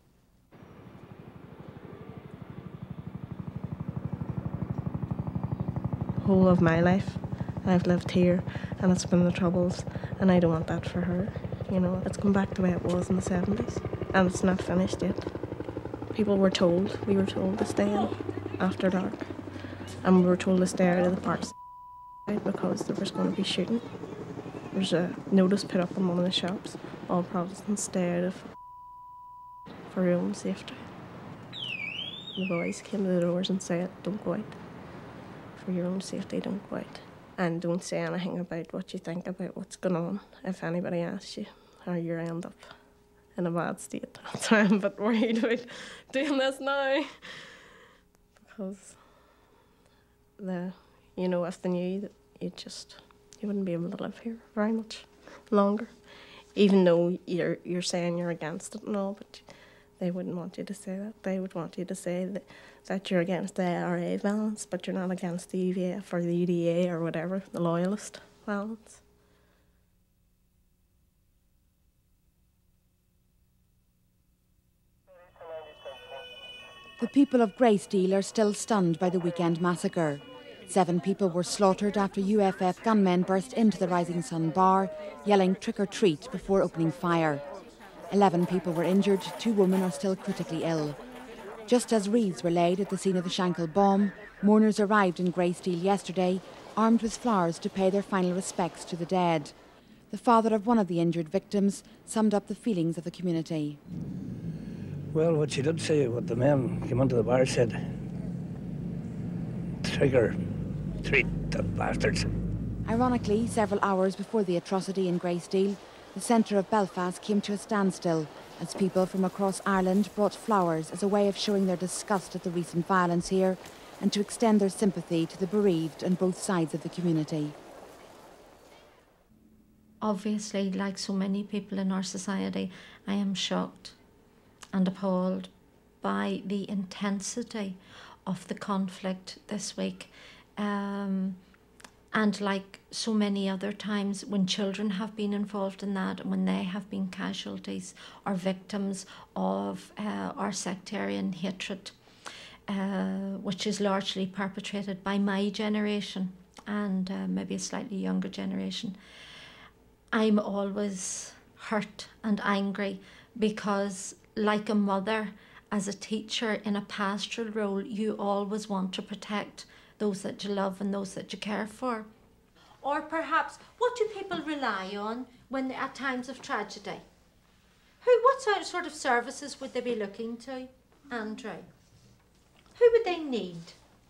Whole of my life, I've lived here, and it's been the troubles, and I don't want that for her. You know, it's come back the way it was in the 70s, and it's not finished yet. We were told to stay in after dark, and we were told to stay out of the parks because there was going to be shooting. There's a notice put up in one of the shops, all Protestants stay out of for your own safety. The boys came to the doors and said, don't go out. For your own safety, don't go out. And don't say anything about what you think about what's going on if anybody asks you, or you end up in a bad state. That's why I'm a bit worried about doing this now. Because if they knew that you wouldn't be able to live here very much longer. Even though you're saying you're against it and all, but they wouldn't want you to say that. They would want you to say that you're against the IRA violence, but you're not against the UVF or the UDA or whatever, the loyalist violence. The people of Greysteel are still stunned by the weekend massacre. 7 people were slaughtered after UFF gunmen burst into the Rising Sun bar, yelling trick or treat before opening fire. 11 people were injured, 2 women are still critically ill. Just as wreaths were laid at the scene of the Shankill bomb, mourners arrived in Greysteel yesterday, armed with flowers to pay their final respects to the dead. The father of one of the injured victims summed up the feelings of the community. Well, what she did say, what the men came into the bar said, trick or treat, the bastards. Ironically, several hours before the atrocity in Greysteel, the centre of Belfast came to a standstill as people from across Ireland brought flowers as a way of showing their disgust at the recent violence here and to extend their sympathy to the bereaved on both sides of the community. Obviously, like so many people in our society, I am shocked and appalled by the intensity of the conflict this week. And like so many other times when children have been involved in that, and when they have been casualties or victims of our sectarian hatred, which is largely perpetrated by my generation and maybe a slightly younger generation, I'm always hurt and angry because, like a mother, as a teacher in a pastoral role, you always want to protect those that you love and those that you care for. Or perhaps, what do people rely on when at times of tragedy? What sort of services would they be looking to, Andrew? Who would they need?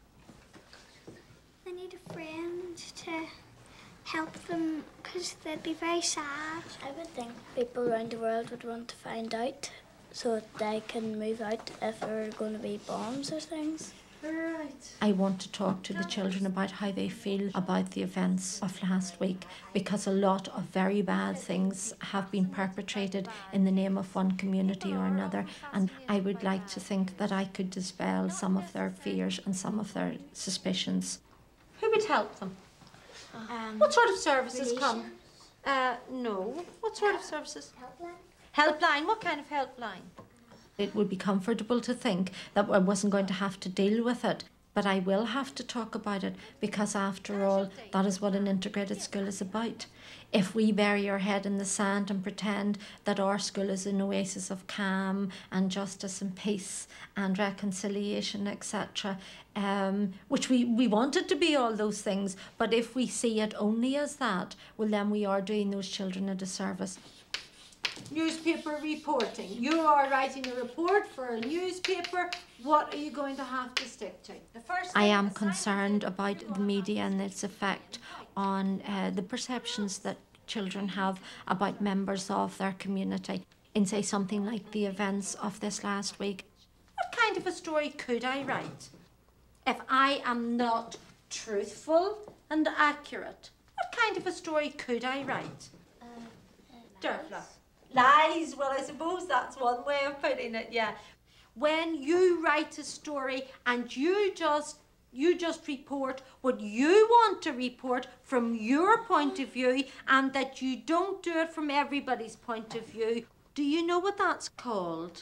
They need a friend to help them because they'd be very sad. I would think people around the world would want to find out so that they can move out if there are going to be bombs or things. Right. I want to talk to the children about how they feel about the events of last week, because a lot of very bad things have been perpetrated in the name of one community or another, and I would like to think that I could dispel some of their fears and some of their suspicions. Who would help them? What sort of services come? No. What sort of services? Helpline. What kind of helpline? It would be comfortable to think that I wasn't going to have to deal with it, but I will have to talk about it, because after all, that is what an integrated school is about. If we bury our head in the sand and pretend that our school is an oasis of calm and justice and peace and reconciliation, etc., which we want it to be all those things, but if we see it only as that, well, then we are doing those children a disservice. Newspaper reporting. You are writing a report for a newspaper. What are you going to have to stick to? I am concerned about the media and its effect on the perceptions that children have about members of their community in, say, something like the events of this last week. What kind of a story could I write if I am not truthful and accurate? What kind of a story could I write? Derfla. Lies. Well, I suppose that's one way of putting it, yeah. When you write a story and you just report what you want to report from your point of view, and that you don't do it from everybody's point of view, do you know what that's called?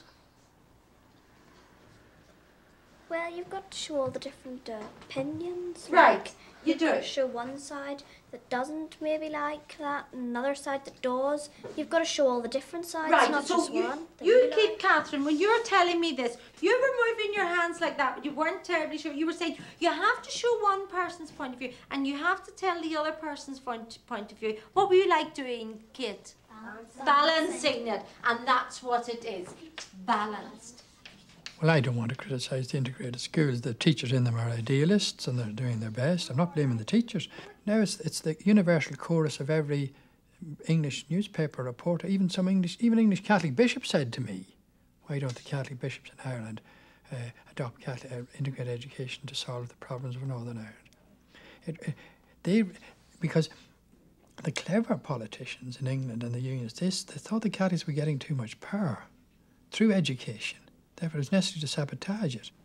Well, you've got to show all the different opinions. Right, like, you do. You've got to show one side that doesn't maybe like that, and another side that does. You've got to show all the different sides, Right, not so just you, one. you keep, Catherine, when you're telling me this, you were moving your hands like that, but you weren't terribly sure. You were saying you have to show one person's point of view, and you have to tell the other person's point of view. What were you like doing, Kate? Balancing it, and that's what it is. Balanced. Well, I don't want to criticise the integrated schools. The teachers in them are idealists and they're doing their best. I'm not blaming the teachers. Now it's the universal chorus of every English newspaper reporter. Even English Catholic bishops said to me, why don't the Catholic bishops in Ireland adopt integrated education to solve the problems of Northern Ireland? Because the clever politicians in England and the unions, they thought the Catholics were getting too much power through education. Therefore, it's necessary to sabotage it.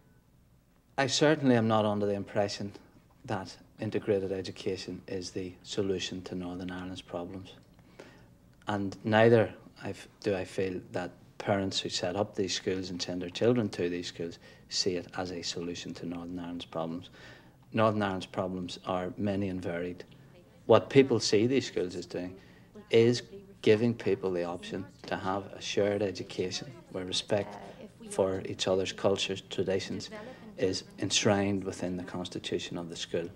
I certainly am not under the impression that integrated education is the solution to Northern Ireland's problems. And neither do I feel that parents who set up these schools and send their children to these schools see it as a solution to Northern Ireland's problems. Northern Ireland's problems are many and varied. What people see these schools as doing is giving people the option to have a shared education where respect for each other's cultures, traditions, is enshrined within the constitution of the school.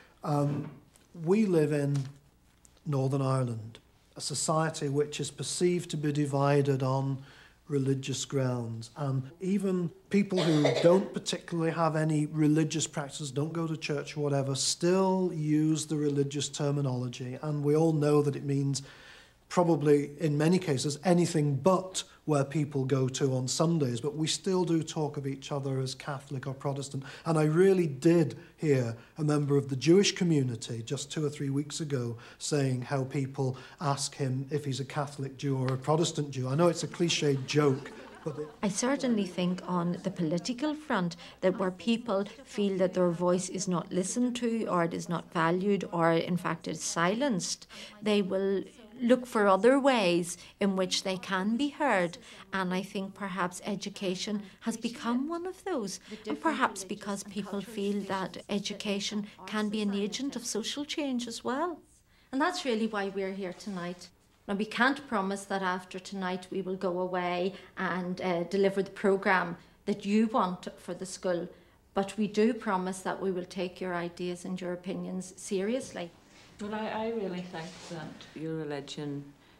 We live in Northern Ireland, a society which is perceived to be divided on religious grounds. And even people who don't particularly have any religious practices, don't go to church or whatever, still use the religious terminology. And we all know that it means probably, in many cases, anything but where people go to on Sundays, but we still do talk of each other as Catholic or Protestant. And I really did hear a member of the Jewish community just 2 or 3 weeks ago saying how people ask him if he's a Catholic Jew or a Protestant Jew. I know it's a cliched joke, but I certainly think on the political front that where people feel that their voice is not listened to, or it is not valued, or in fact is silenced, they will look for other ways in which they can be heard. And I think perhaps education has become one of those. And perhaps because people feel that education can be an agent of social change as well. And that's really why we're here tonight. Now, we can't promise that after tonight we will go away and deliver the programme that you want for the school. But we do promise that we will take your ideas and your opinions seriously. Well, I really think that your religion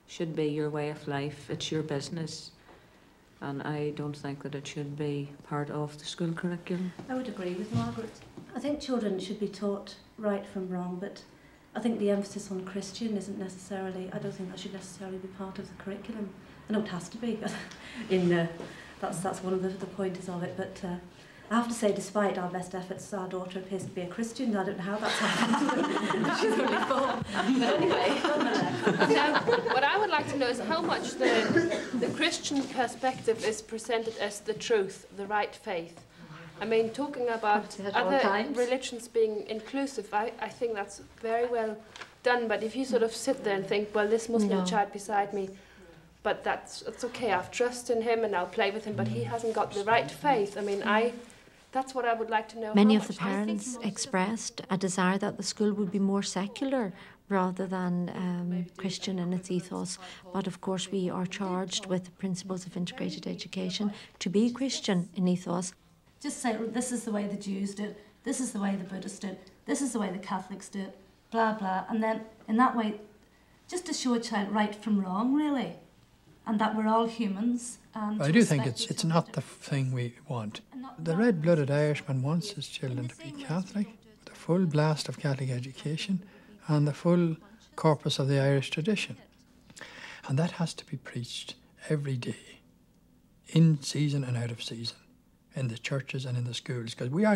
should be your way of life. It's your business. And I don't think that it should be part of the school curriculum. I would agree with Margaret. I think children should be taught right from wrong, but I think the emphasis on Christian isn't necessarily, I don't think that should necessarily be part of the curriculum. I know it has to be, that's one of the pointers of it, but I have to say, despite our best efforts, our daughter appears to be a Christian. I don't know how that's happened. She's only 4. But anyway, now, what I would like to know is how much the Christian perspective is presented as the truth, the right faith. I mean, talking about other religions being inclusive, I think that's very well done. But if you sort of sit there and think, well, this Muslim child beside me, but it's okay, I've trust in him and I'll play with him, but he hasn't got the right faith. I mean, that's what I would like to know. Many of the parents expressed a desire that the school would be more secular rather than Christian in its ethos. But of course we are charged with the principles of integrated education to be Christian in ethos. just say, this is the way the Jews did, this is the way the Buddhists did, this is the way the Catholics did, blah, blah. And then in that way, just to show a child right from wrong, really. And that we're all humans. And I do think it's not the thing we want. The red-blooded Irishman wants his children to be Catholic, with a full blast of Catholic education and the full corpus of the Irish tradition. And that has to be preached every day, in season and out of season, in the churches and in the schools, because we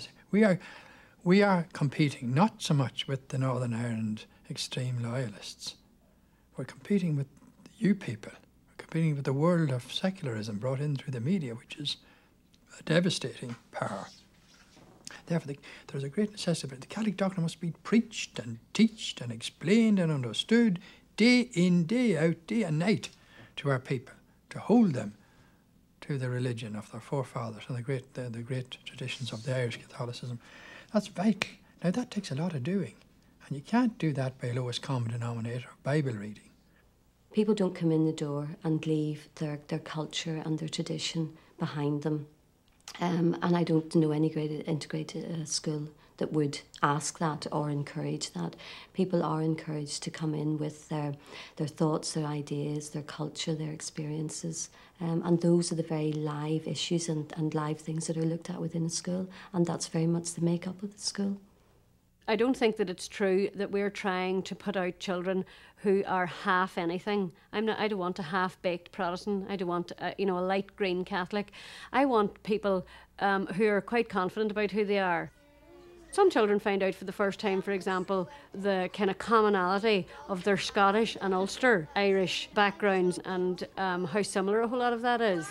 are competing not so much with the Northern Ireland extreme loyalists. We're competing with you people. Competing with the world of secularism brought in through the media, which is a devastating power. Therefore, there's a great necessity. The Catholic doctrine must be preached and taught and explained and understood day in, day out, day and night to our people, to hold them to the religion of their forefathers and the great traditions of the Irish Catholicism. That's vital. Now, that takes a lot of doing, and you can't do that by lowest common denominator, Bible reading. People don't come in the door and leave their culture and their tradition behind them. And I don't know any great integrated school that would ask that or encourage that. People are encouraged to come in with their thoughts, their ideas, their culture, their experiences. And those are the very live issues and live things that are looked at within a school. And that's very much the makeup of the school. I don't think that it's true that we're trying to put out children who are half anything. I don't want a half-baked Protestant. I don't want a light green Catholic. I want people who are quite confident about who they are. Some children find out for the first time, for example, the kind of commonality of their Scottish and Ulster Irish backgrounds and how similar a whole lot of that is.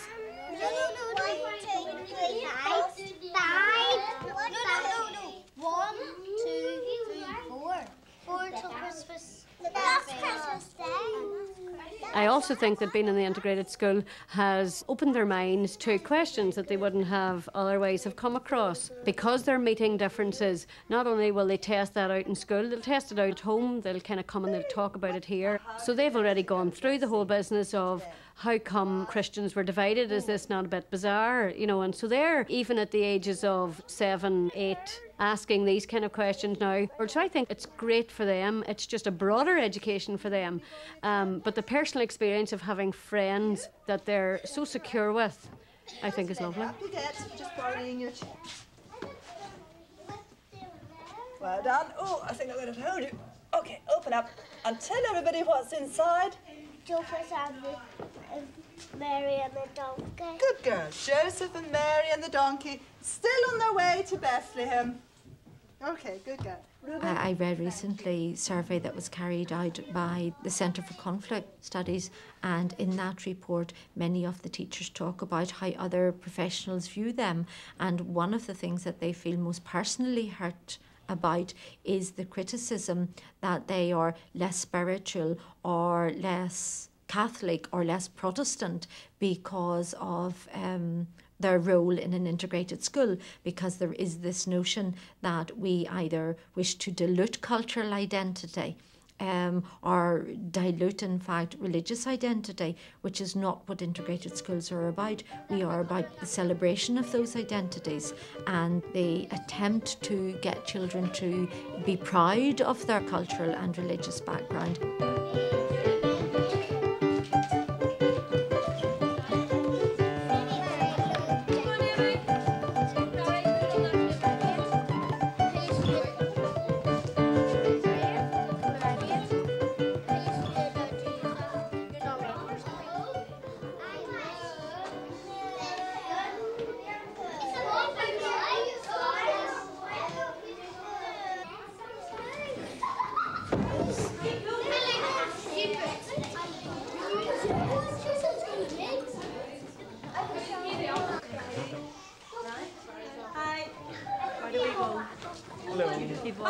I also think that being in the integrated school has opened their minds to questions that they wouldn't have otherwise have come across. Because they're meeting differences, not only will they test that out in school, they'll test it out at home, they'll kind of come and they'll talk about it here. So they've already gone through the whole business of how come Christians were divided, is this not a bit bizarre? And so they're, even at the ages of 7, 8, asking these kind of questions now. So I think it's great for them. It's just a broader education for them. But the personal experience of having friends that they're so secure with, I think is lovely. Just borrowing your chair. Well done. Oh, I think I'm going to hold you. Okay, open up and tell everybody what's inside. Joseph and Mary and the donkey. Good girl. Joseph and Mary and the donkey, still on their way to Bethlehem. Okay, good girl. I read recently a survey that was carried out by the Centre for Conflict Studies, and in that report many of the teachers talk about how other professionals view them, and one of the things that they feel most personally hurt about is the criticism that they are less spiritual or less Catholic or less Protestant because of their role in an integrated school, because there is this notion that we either wish to dilute cultural identity or dilute, in fact, religious identity, which is not what integrated schools are about. We are about the celebration of those identities and the attempt to get children to be proud of their cultural and religious background.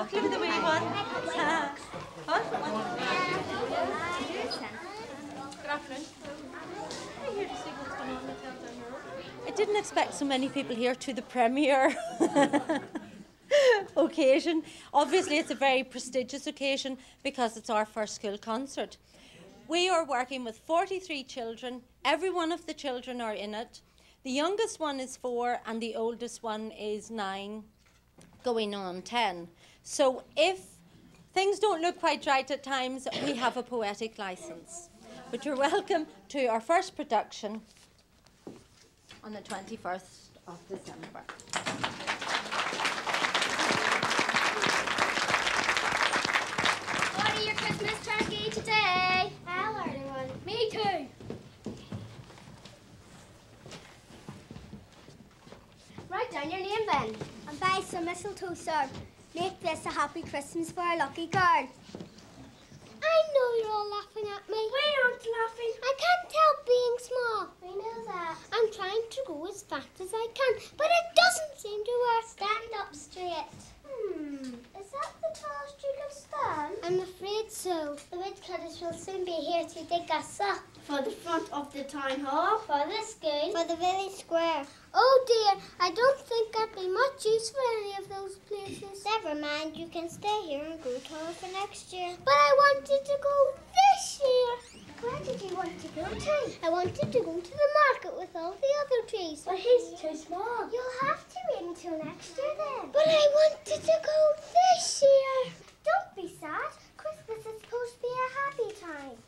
Give me the wee one. Huh? Good afternoon. I'm here to see what's going on with Delta Euro. I didn't expect so many people here to the premiere occasion. Obviously, it's a very prestigious occasion because it's our first school concert. We are working with 43 children. Every one of the children are in it. The youngest one is 4 and the oldest one is 9, going on 10. So if things don't look quite right at times, we have a poetic license. But you're welcome to our first production on the 21st of December. Order your Christmas turkey today. I'll order one. Me too. Write down your name then. And buy some mistletoe, sir. Make this a happy Christmas for our lucky girl. I know you're all laughing at me. We aren't laughing. I can't help being small. I know that. I'm trying to go as fast as I can, but it doesn't seem to work. Stand up straight. Is that the tallest you can stand? I'm afraid so. The woodcutters will soon be here to dig us up. For the front of the town hall. For the school. For the village square. Oh dear, I don't think I'd be much use for any of those places. Never mind, you can stay here and grow taller for next year. But I wanted to go this year. Where did you want to go to? I wanted to go to the market with all the other trees. But he's too small. You'll have to wait until next year then. But I wanted to go this year. Don't be sad. Christmas is supposed to be a happy time.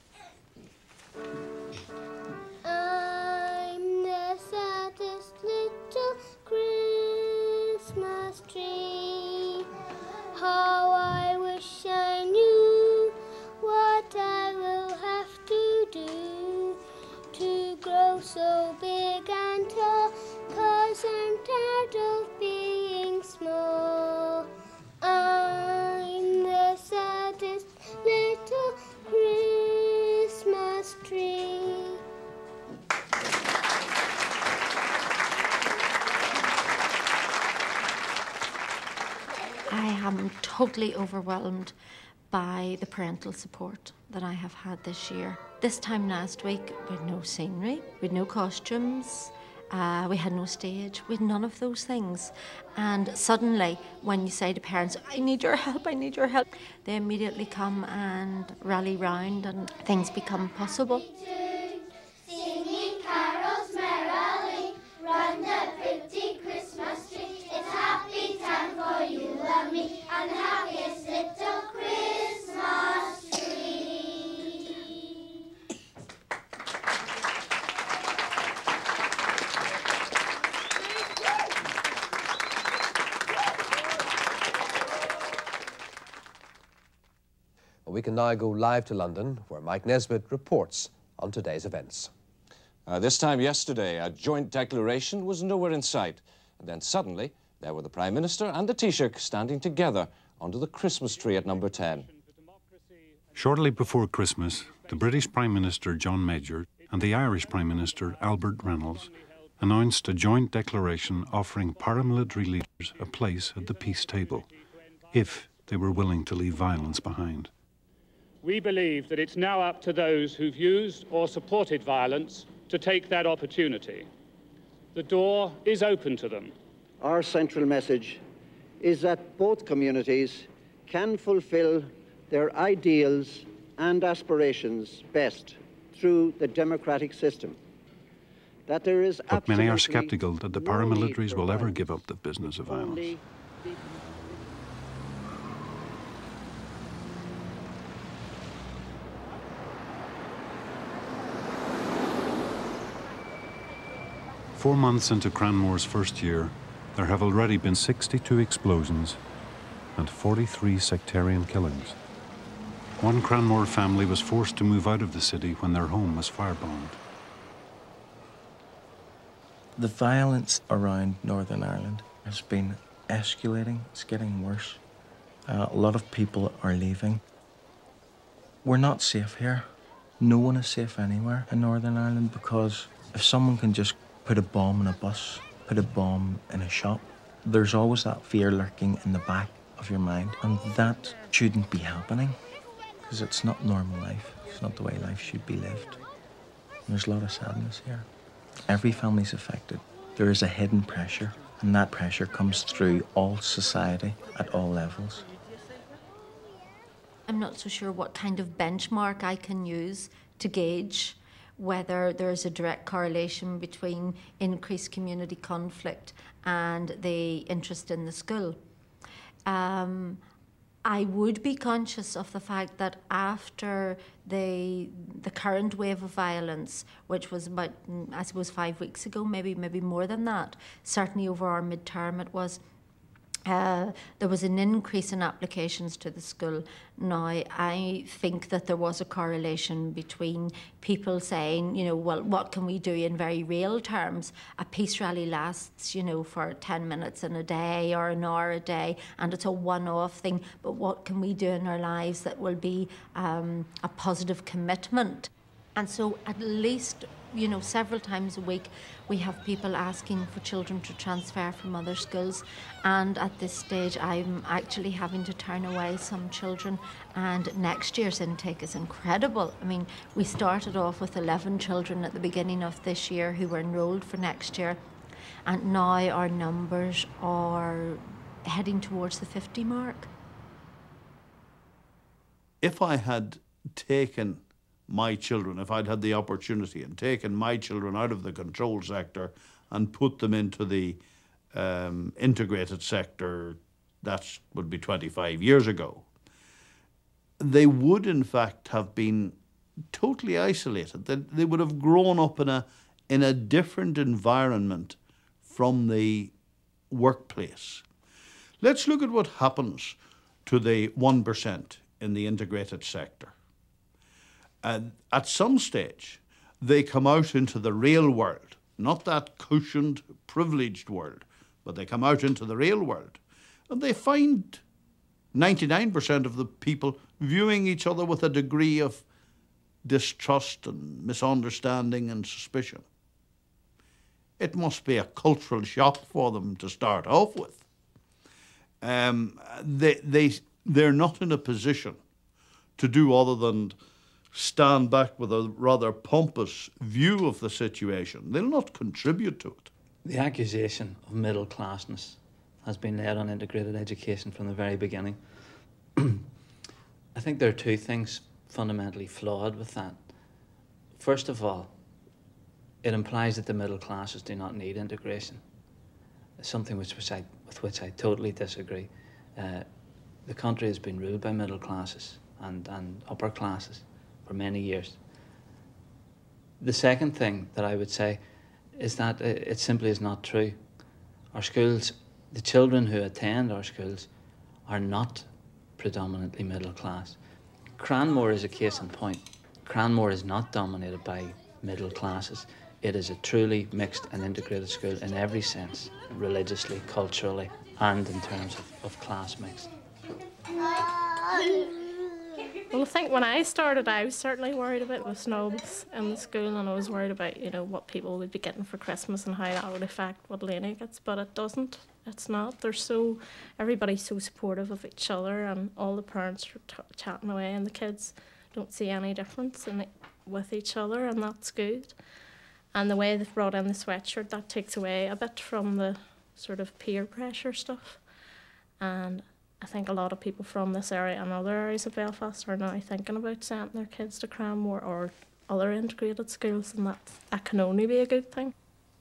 I'm the saddest little Christmas tree. How I wish I knew what I will have to do to grow so big and tall, 'cause I'm tired of being small. I'm the saddest little Christmas tree. I am totally overwhelmed by the parental support that I have had this year. This time last week, we had no scenery, we had no costumes, we had no stage, we had none of those things. And suddenly, when you say to parents, I need your help, they immediately come and rally round and things become possible. Singing carols merrily round the pretty Christmas tree. It's a happy time for you and me, and the happiest little Christmas tree. We can now go live to London, where Mike Nesbitt reports on today's events. This time yesterday, a joint declaration was nowhere in sight. And then suddenly, there were the Prime Minister and the Taoiseach standing together under the Christmas tree at number 10. Shortly before Christmas, the British Prime Minister John Major and the Irish Prime Minister Albert Reynolds announced a joint declaration offering paramilitary leaders a place at the peace table, if they were willing to leave violence behind. We believe that it's now up to those who've used or supported violence to take that opportunity. The door is open to them. Our central message is that both communities can fulfill their ideals and aspirations best through the democratic system. That there is But many are sceptical that the paramilitaries will ever give up the business of violence. 4 months into Cranmore's first year, there have already been 62 explosions and 43 sectarian killings. One Cranmore family was forced to move out of the city when their home was firebombed. The violence around Northern Ireland has been escalating. It's getting worse. A lot of people are leaving. We're not safe here. No one is safe anywhere in Northern Ireland, because if someone can just put a bomb in a bus, put a bomb in a shop, there's always that fear lurking in the back of your mind, and that shouldn't be happening, because it's not normal life. It's not the way life should be lived. And there's a lot of sadness here. Every family's affected. There is a hidden pressure, and that pressure comes through all society at all levels. I'm not so sure what kind of benchmark I can use to gauge whether there's a direct correlation between increased community conflict and the interest in the school. I would be conscious of the fact that after the current wave of violence, which was about, I suppose, 5 weeks ago, maybe more than that, certainly over our midterm it was, there was an increase in applications to the school. Now, I think that there was a correlation between people saying, you know, well, what can we do in very real terms? A peace rally lasts, you know, for 10 minutes in a day or an hour a day, and it's a one-off thing, but what can we do in our lives that will be a positive commitment? And so at least, you know, several times a week, we have people asking for children to transfer from other schools. And at this stage, I'm actually having to turn away some children. And next year's intake is incredible. I mean, we started off with 11 children at the beginning of this year who were enrolled for next year. And now our numbers are heading towards the 50 mark. If I had taken my children, if I'd had the opportunity and taken my children out of the control sector and put them into the integrated sector, that would be 25 years ago, they would in fact have been totally isolated. They would have grown up in a different environment from the workplace. Let's look at what happens to the 1% in the integrated sector. And at some stage, they come out into the real world, not that cushioned, privileged world, but they come out into the real world. And they find 99% of the people viewing each other with a degree of distrust and misunderstanding and suspicion. It must be a cultural shock for them to start off with. They're not in a position to do other than stand back with a rather pompous view of the situation. They'll not contribute to it. The accusation of middle classness has been laid on integrated education from the very beginning. I think there are two things fundamentally flawed with that. First of all, it implies that the middle classes do not need integration. Something with which I totally disagree. The country has been ruled by middle classes and upper classes for many years. The second thing that I would say is that it simply is not true. Our schools, the children who attend our schools are not predominantly middle class. Cranmore is a case in point. Cranmore is not dominated by middle classes. It is a truly mixed and integrated school in every sense, religiously, culturally, and in terms of class mix. Well, I think when I started, I was certainly worried about the snobs in the school, and I was worried about, you know, what people would be getting for Christmas and how that would affect what Lainey gets, but it doesn't. It's not. Everybody's so supportive of each other, and all the parents are chatting away, and the kids don't see any difference with each other, and that's good. And the way they've brought in the sweatshirt, that takes away a bit from the sort of peer pressure stuff. And I think a lot of people from this area and other areas of Belfast are now thinking about sending their kids to Cranmore or other integrated schools, and that can only be a good thing.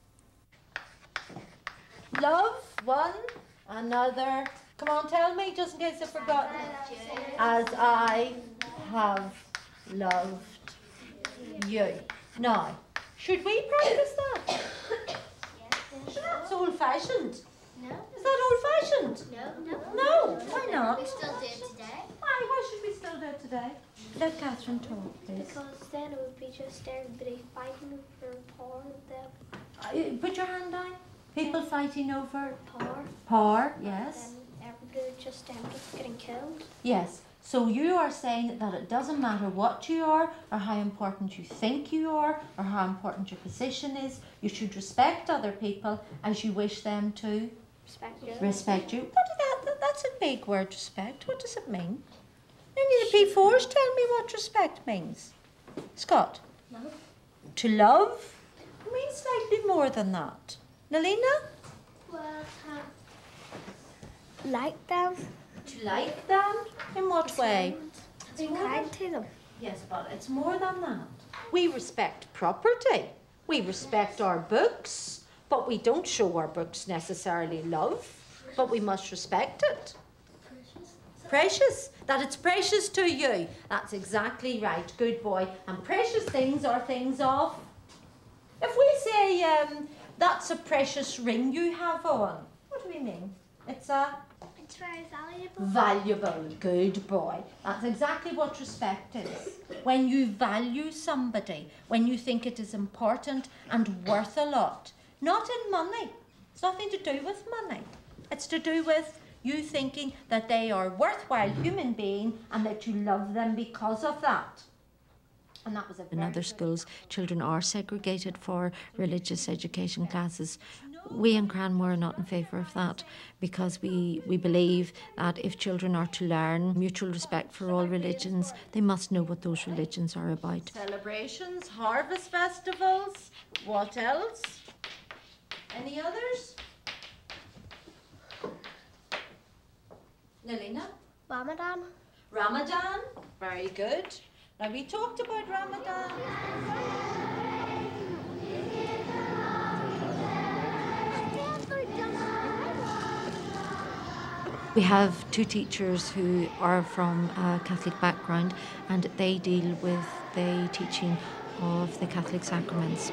Love one another. Come on, tell me, just in case I've forgotten. As I have loved you. Now, should we practice that? That's old-fashioned. No. Is that old-fashioned? No. Why not? We still do it today. Why should we still do it today? Let Catherine talk, please. Because then it would be just everybody fighting over power and them. Put your hand down. People fighting over power. Power, yes. And everybody just end up getting killed. Yes. So you are saying that it doesn't matter what you are, or how important you think you are, or how important your position is. You should respect other people as you wish them to respect you. Respect you. That's a big word, respect. What does it mean? Any of the P4s tell me what respect means. Scott? Love. To love? It means slightly more than that. Nalina? Well, like them. To like them? In what way? Be kind to them. Yes, but it's more than that. We respect property. We respect our books, but we don't show our books necessarily love, but we must respect it. Precious. That it's precious to you. That's exactly right. Good boy. And precious things are things of. If we say, that's a precious ring you have on, what do we mean? It's very valuable. Valuable. Good boy. That's exactly what respect is. When you value somebody, when you think it is important and worth a lot. Not in money. It's nothing to do with money. It's to do with you thinking that they are a worthwhile human being and that you love them because of that. And that was in other schools, children are segregated for religious education classes. We in Cranmore are not in favour of that because we believe that if children are to learn mutual respect for all religions, they must know what those religions are about. Celebrations, harvest festivals, what else? Any others? Nalina? Ramadan. Ramadan, very good. Now we talked about Ramadan. We have two teachers who are from a Catholic background and they deal with the teaching of the Catholic sacraments.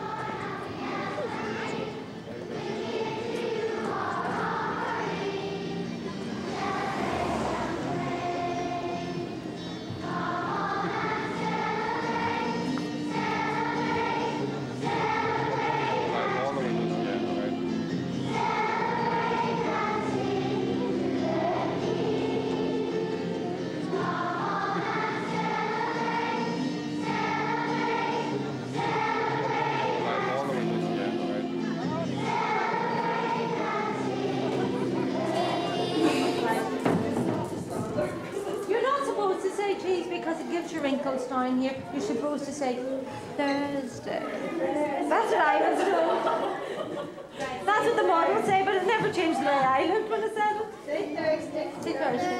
Here, you're supposed to say Thursday. That's what I was told. That's what the models say, but it never changed the way I looked when I said it. Say Thursday. Say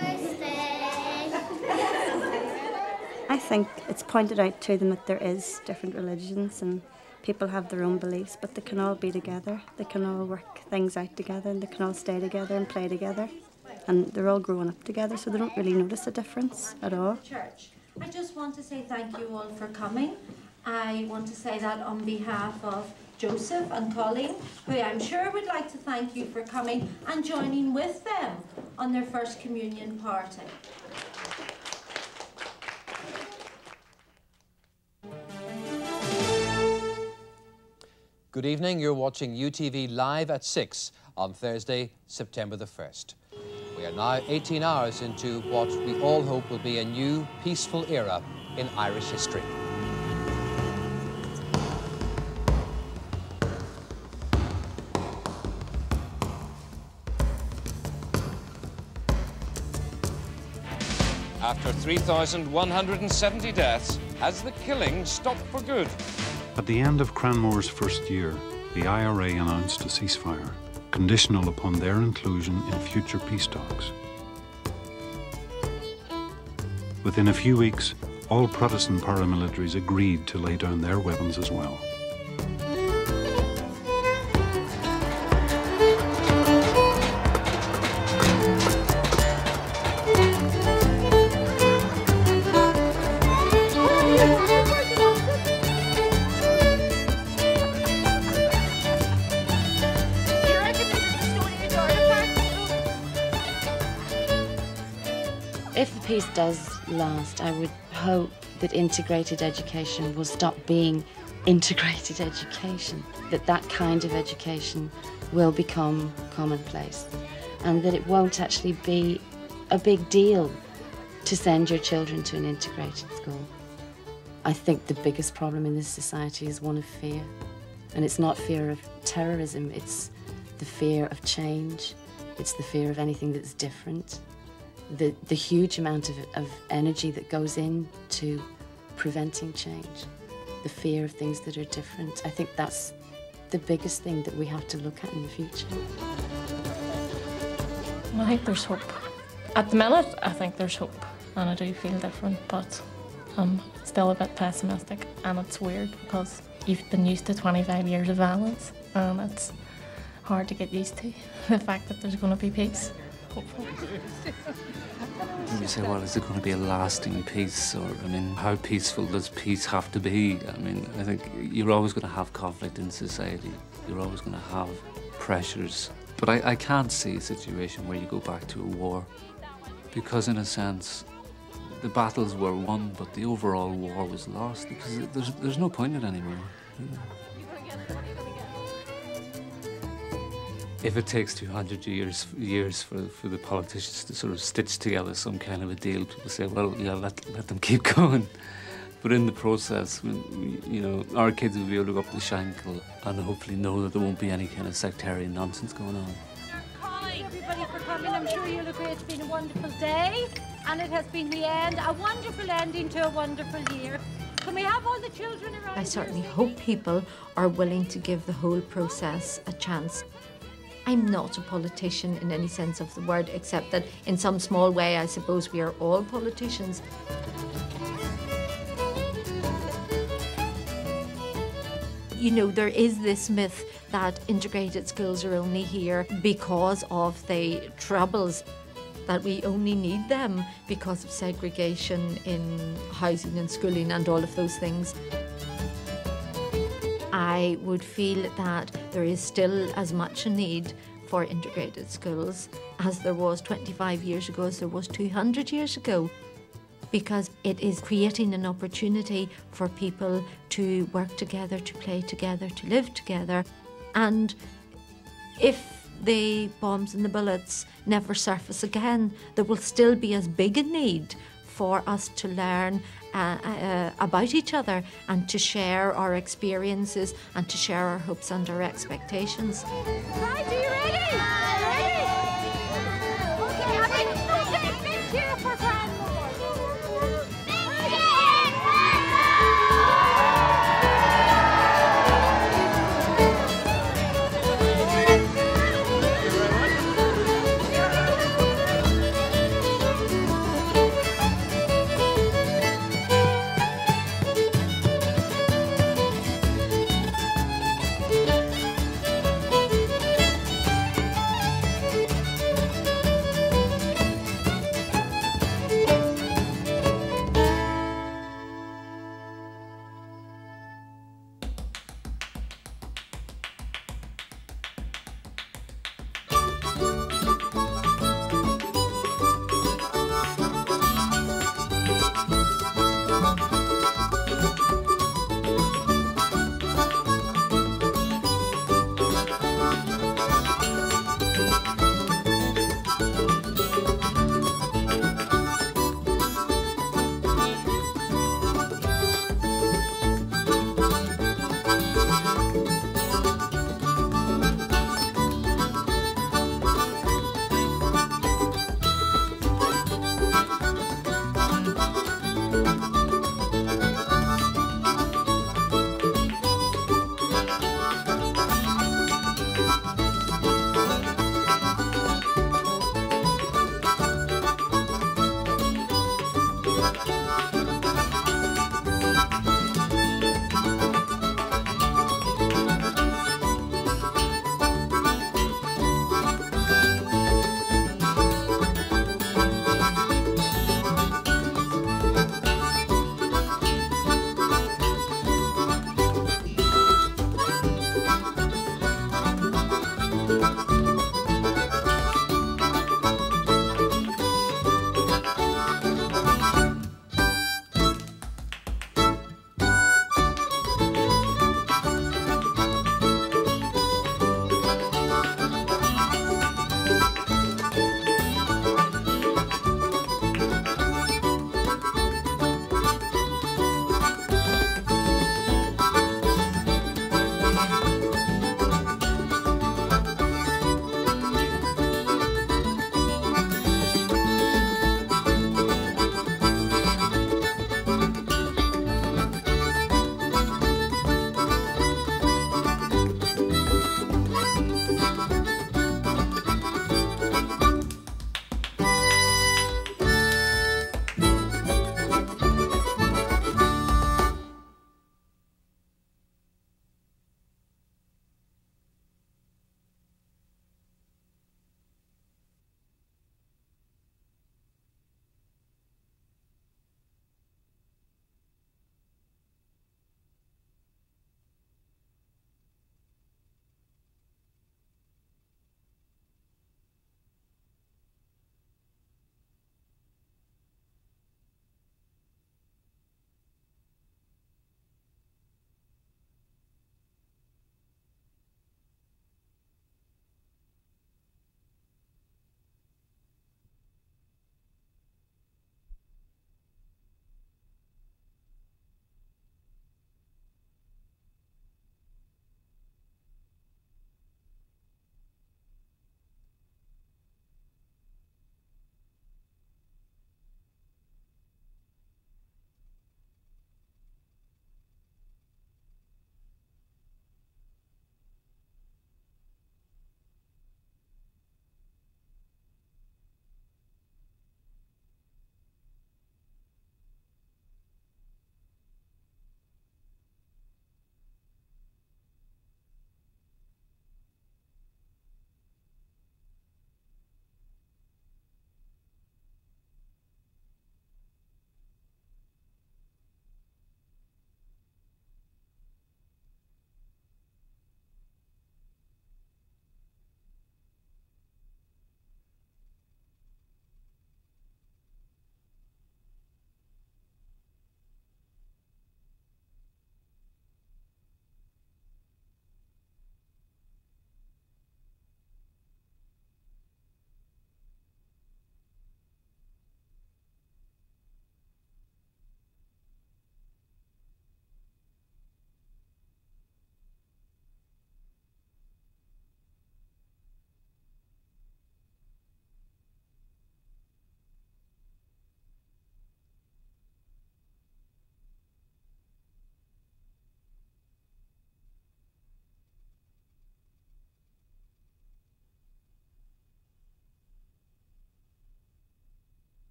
Thursday. I think it's pointed out to them that there is different religions and people have their own beliefs, but they can all be together. They can all work things out together and they can all stay together and play together. And they're all growing up together, so they don't really notice a difference at all. I just want to say thank you all for coming. I want to say that on behalf of Joseph and Colleen, who I'm sure would like to thank you for coming and joining with them on their first communion party. Good evening. You're watching UTV live at 6 on Thursday, September the 1st. We are now 18 hours into what we all hope will be a new, peaceful era in Irish history. After 3,170 deaths, has the killing stopped for good? At the end of Cranmore's first year, the IRA announced a ceasefire, conditional upon their inclusion in future peace talks. Within a few weeks, all Protestant paramilitaries agreed to lay down their weapons as well. If the peace does last, I would hope that integrated education will stop being integrated education, that kind of education will become commonplace, and that it won't actually be a big deal to send your children to an integrated school. I think the biggest problem in this society is one of fear, and it's not fear of terrorism, it's the fear of change. It's the fear of anything that's different. The huge amount of energy that goes into preventing change. The fear of things that are different. I think that's the biggest thing that we have to look at in the future. Well, I think there's hope. At the minute, I think there's hope, and I do feel different, but I'm still a bit pessimistic, and it's weird because you've been used to 25 years of violence, and it's hard to get used to the fact that there's going to be peace, hopefully. You say, well, is it going to be a lasting peace? Or, I mean, how peaceful does peace have to be? I mean, I think you're always going to have conflict in society. You're always going to have pressures. But I can't see a situation where you go back to a war. Because, in a sense, the battles were won, but the overall war was lost. Because there's no point in it anymore. You know? If it takes 200 years for the politicians to sort of stitch together some kind of a deal, people say, well, yeah, let them keep going. But in the process, you know, our kids will be able to go up the Shankill and hopefully know that there won't be any kind of sectarian nonsense going on. Thank everybody for coming. I'm sure you'll agree it's been a wonderful day, and it has been the end, a wonderful ending to a wonderful year. Can we have all the children around? I certainly hope people are willing to give the whole process a chance. I'm not a politician in any sense of the word, except that in some small way, I suppose we are all politicians. You know, there is this myth that integrated schools are only here because of the troubles, that we only need them because of segregation in housing and schooling and all of those things. I would feel that there is still as much a need for integrated schools as there was 25 years ago, as there was 200 years ago, because it is creating an opportunity for people to work together, to play together, to live together. And if the bombs and the bullets never surface again, there will still be as big a need for us to learn about each other and to share our experiences and to share our hopes and our expectations. Right, are you ready?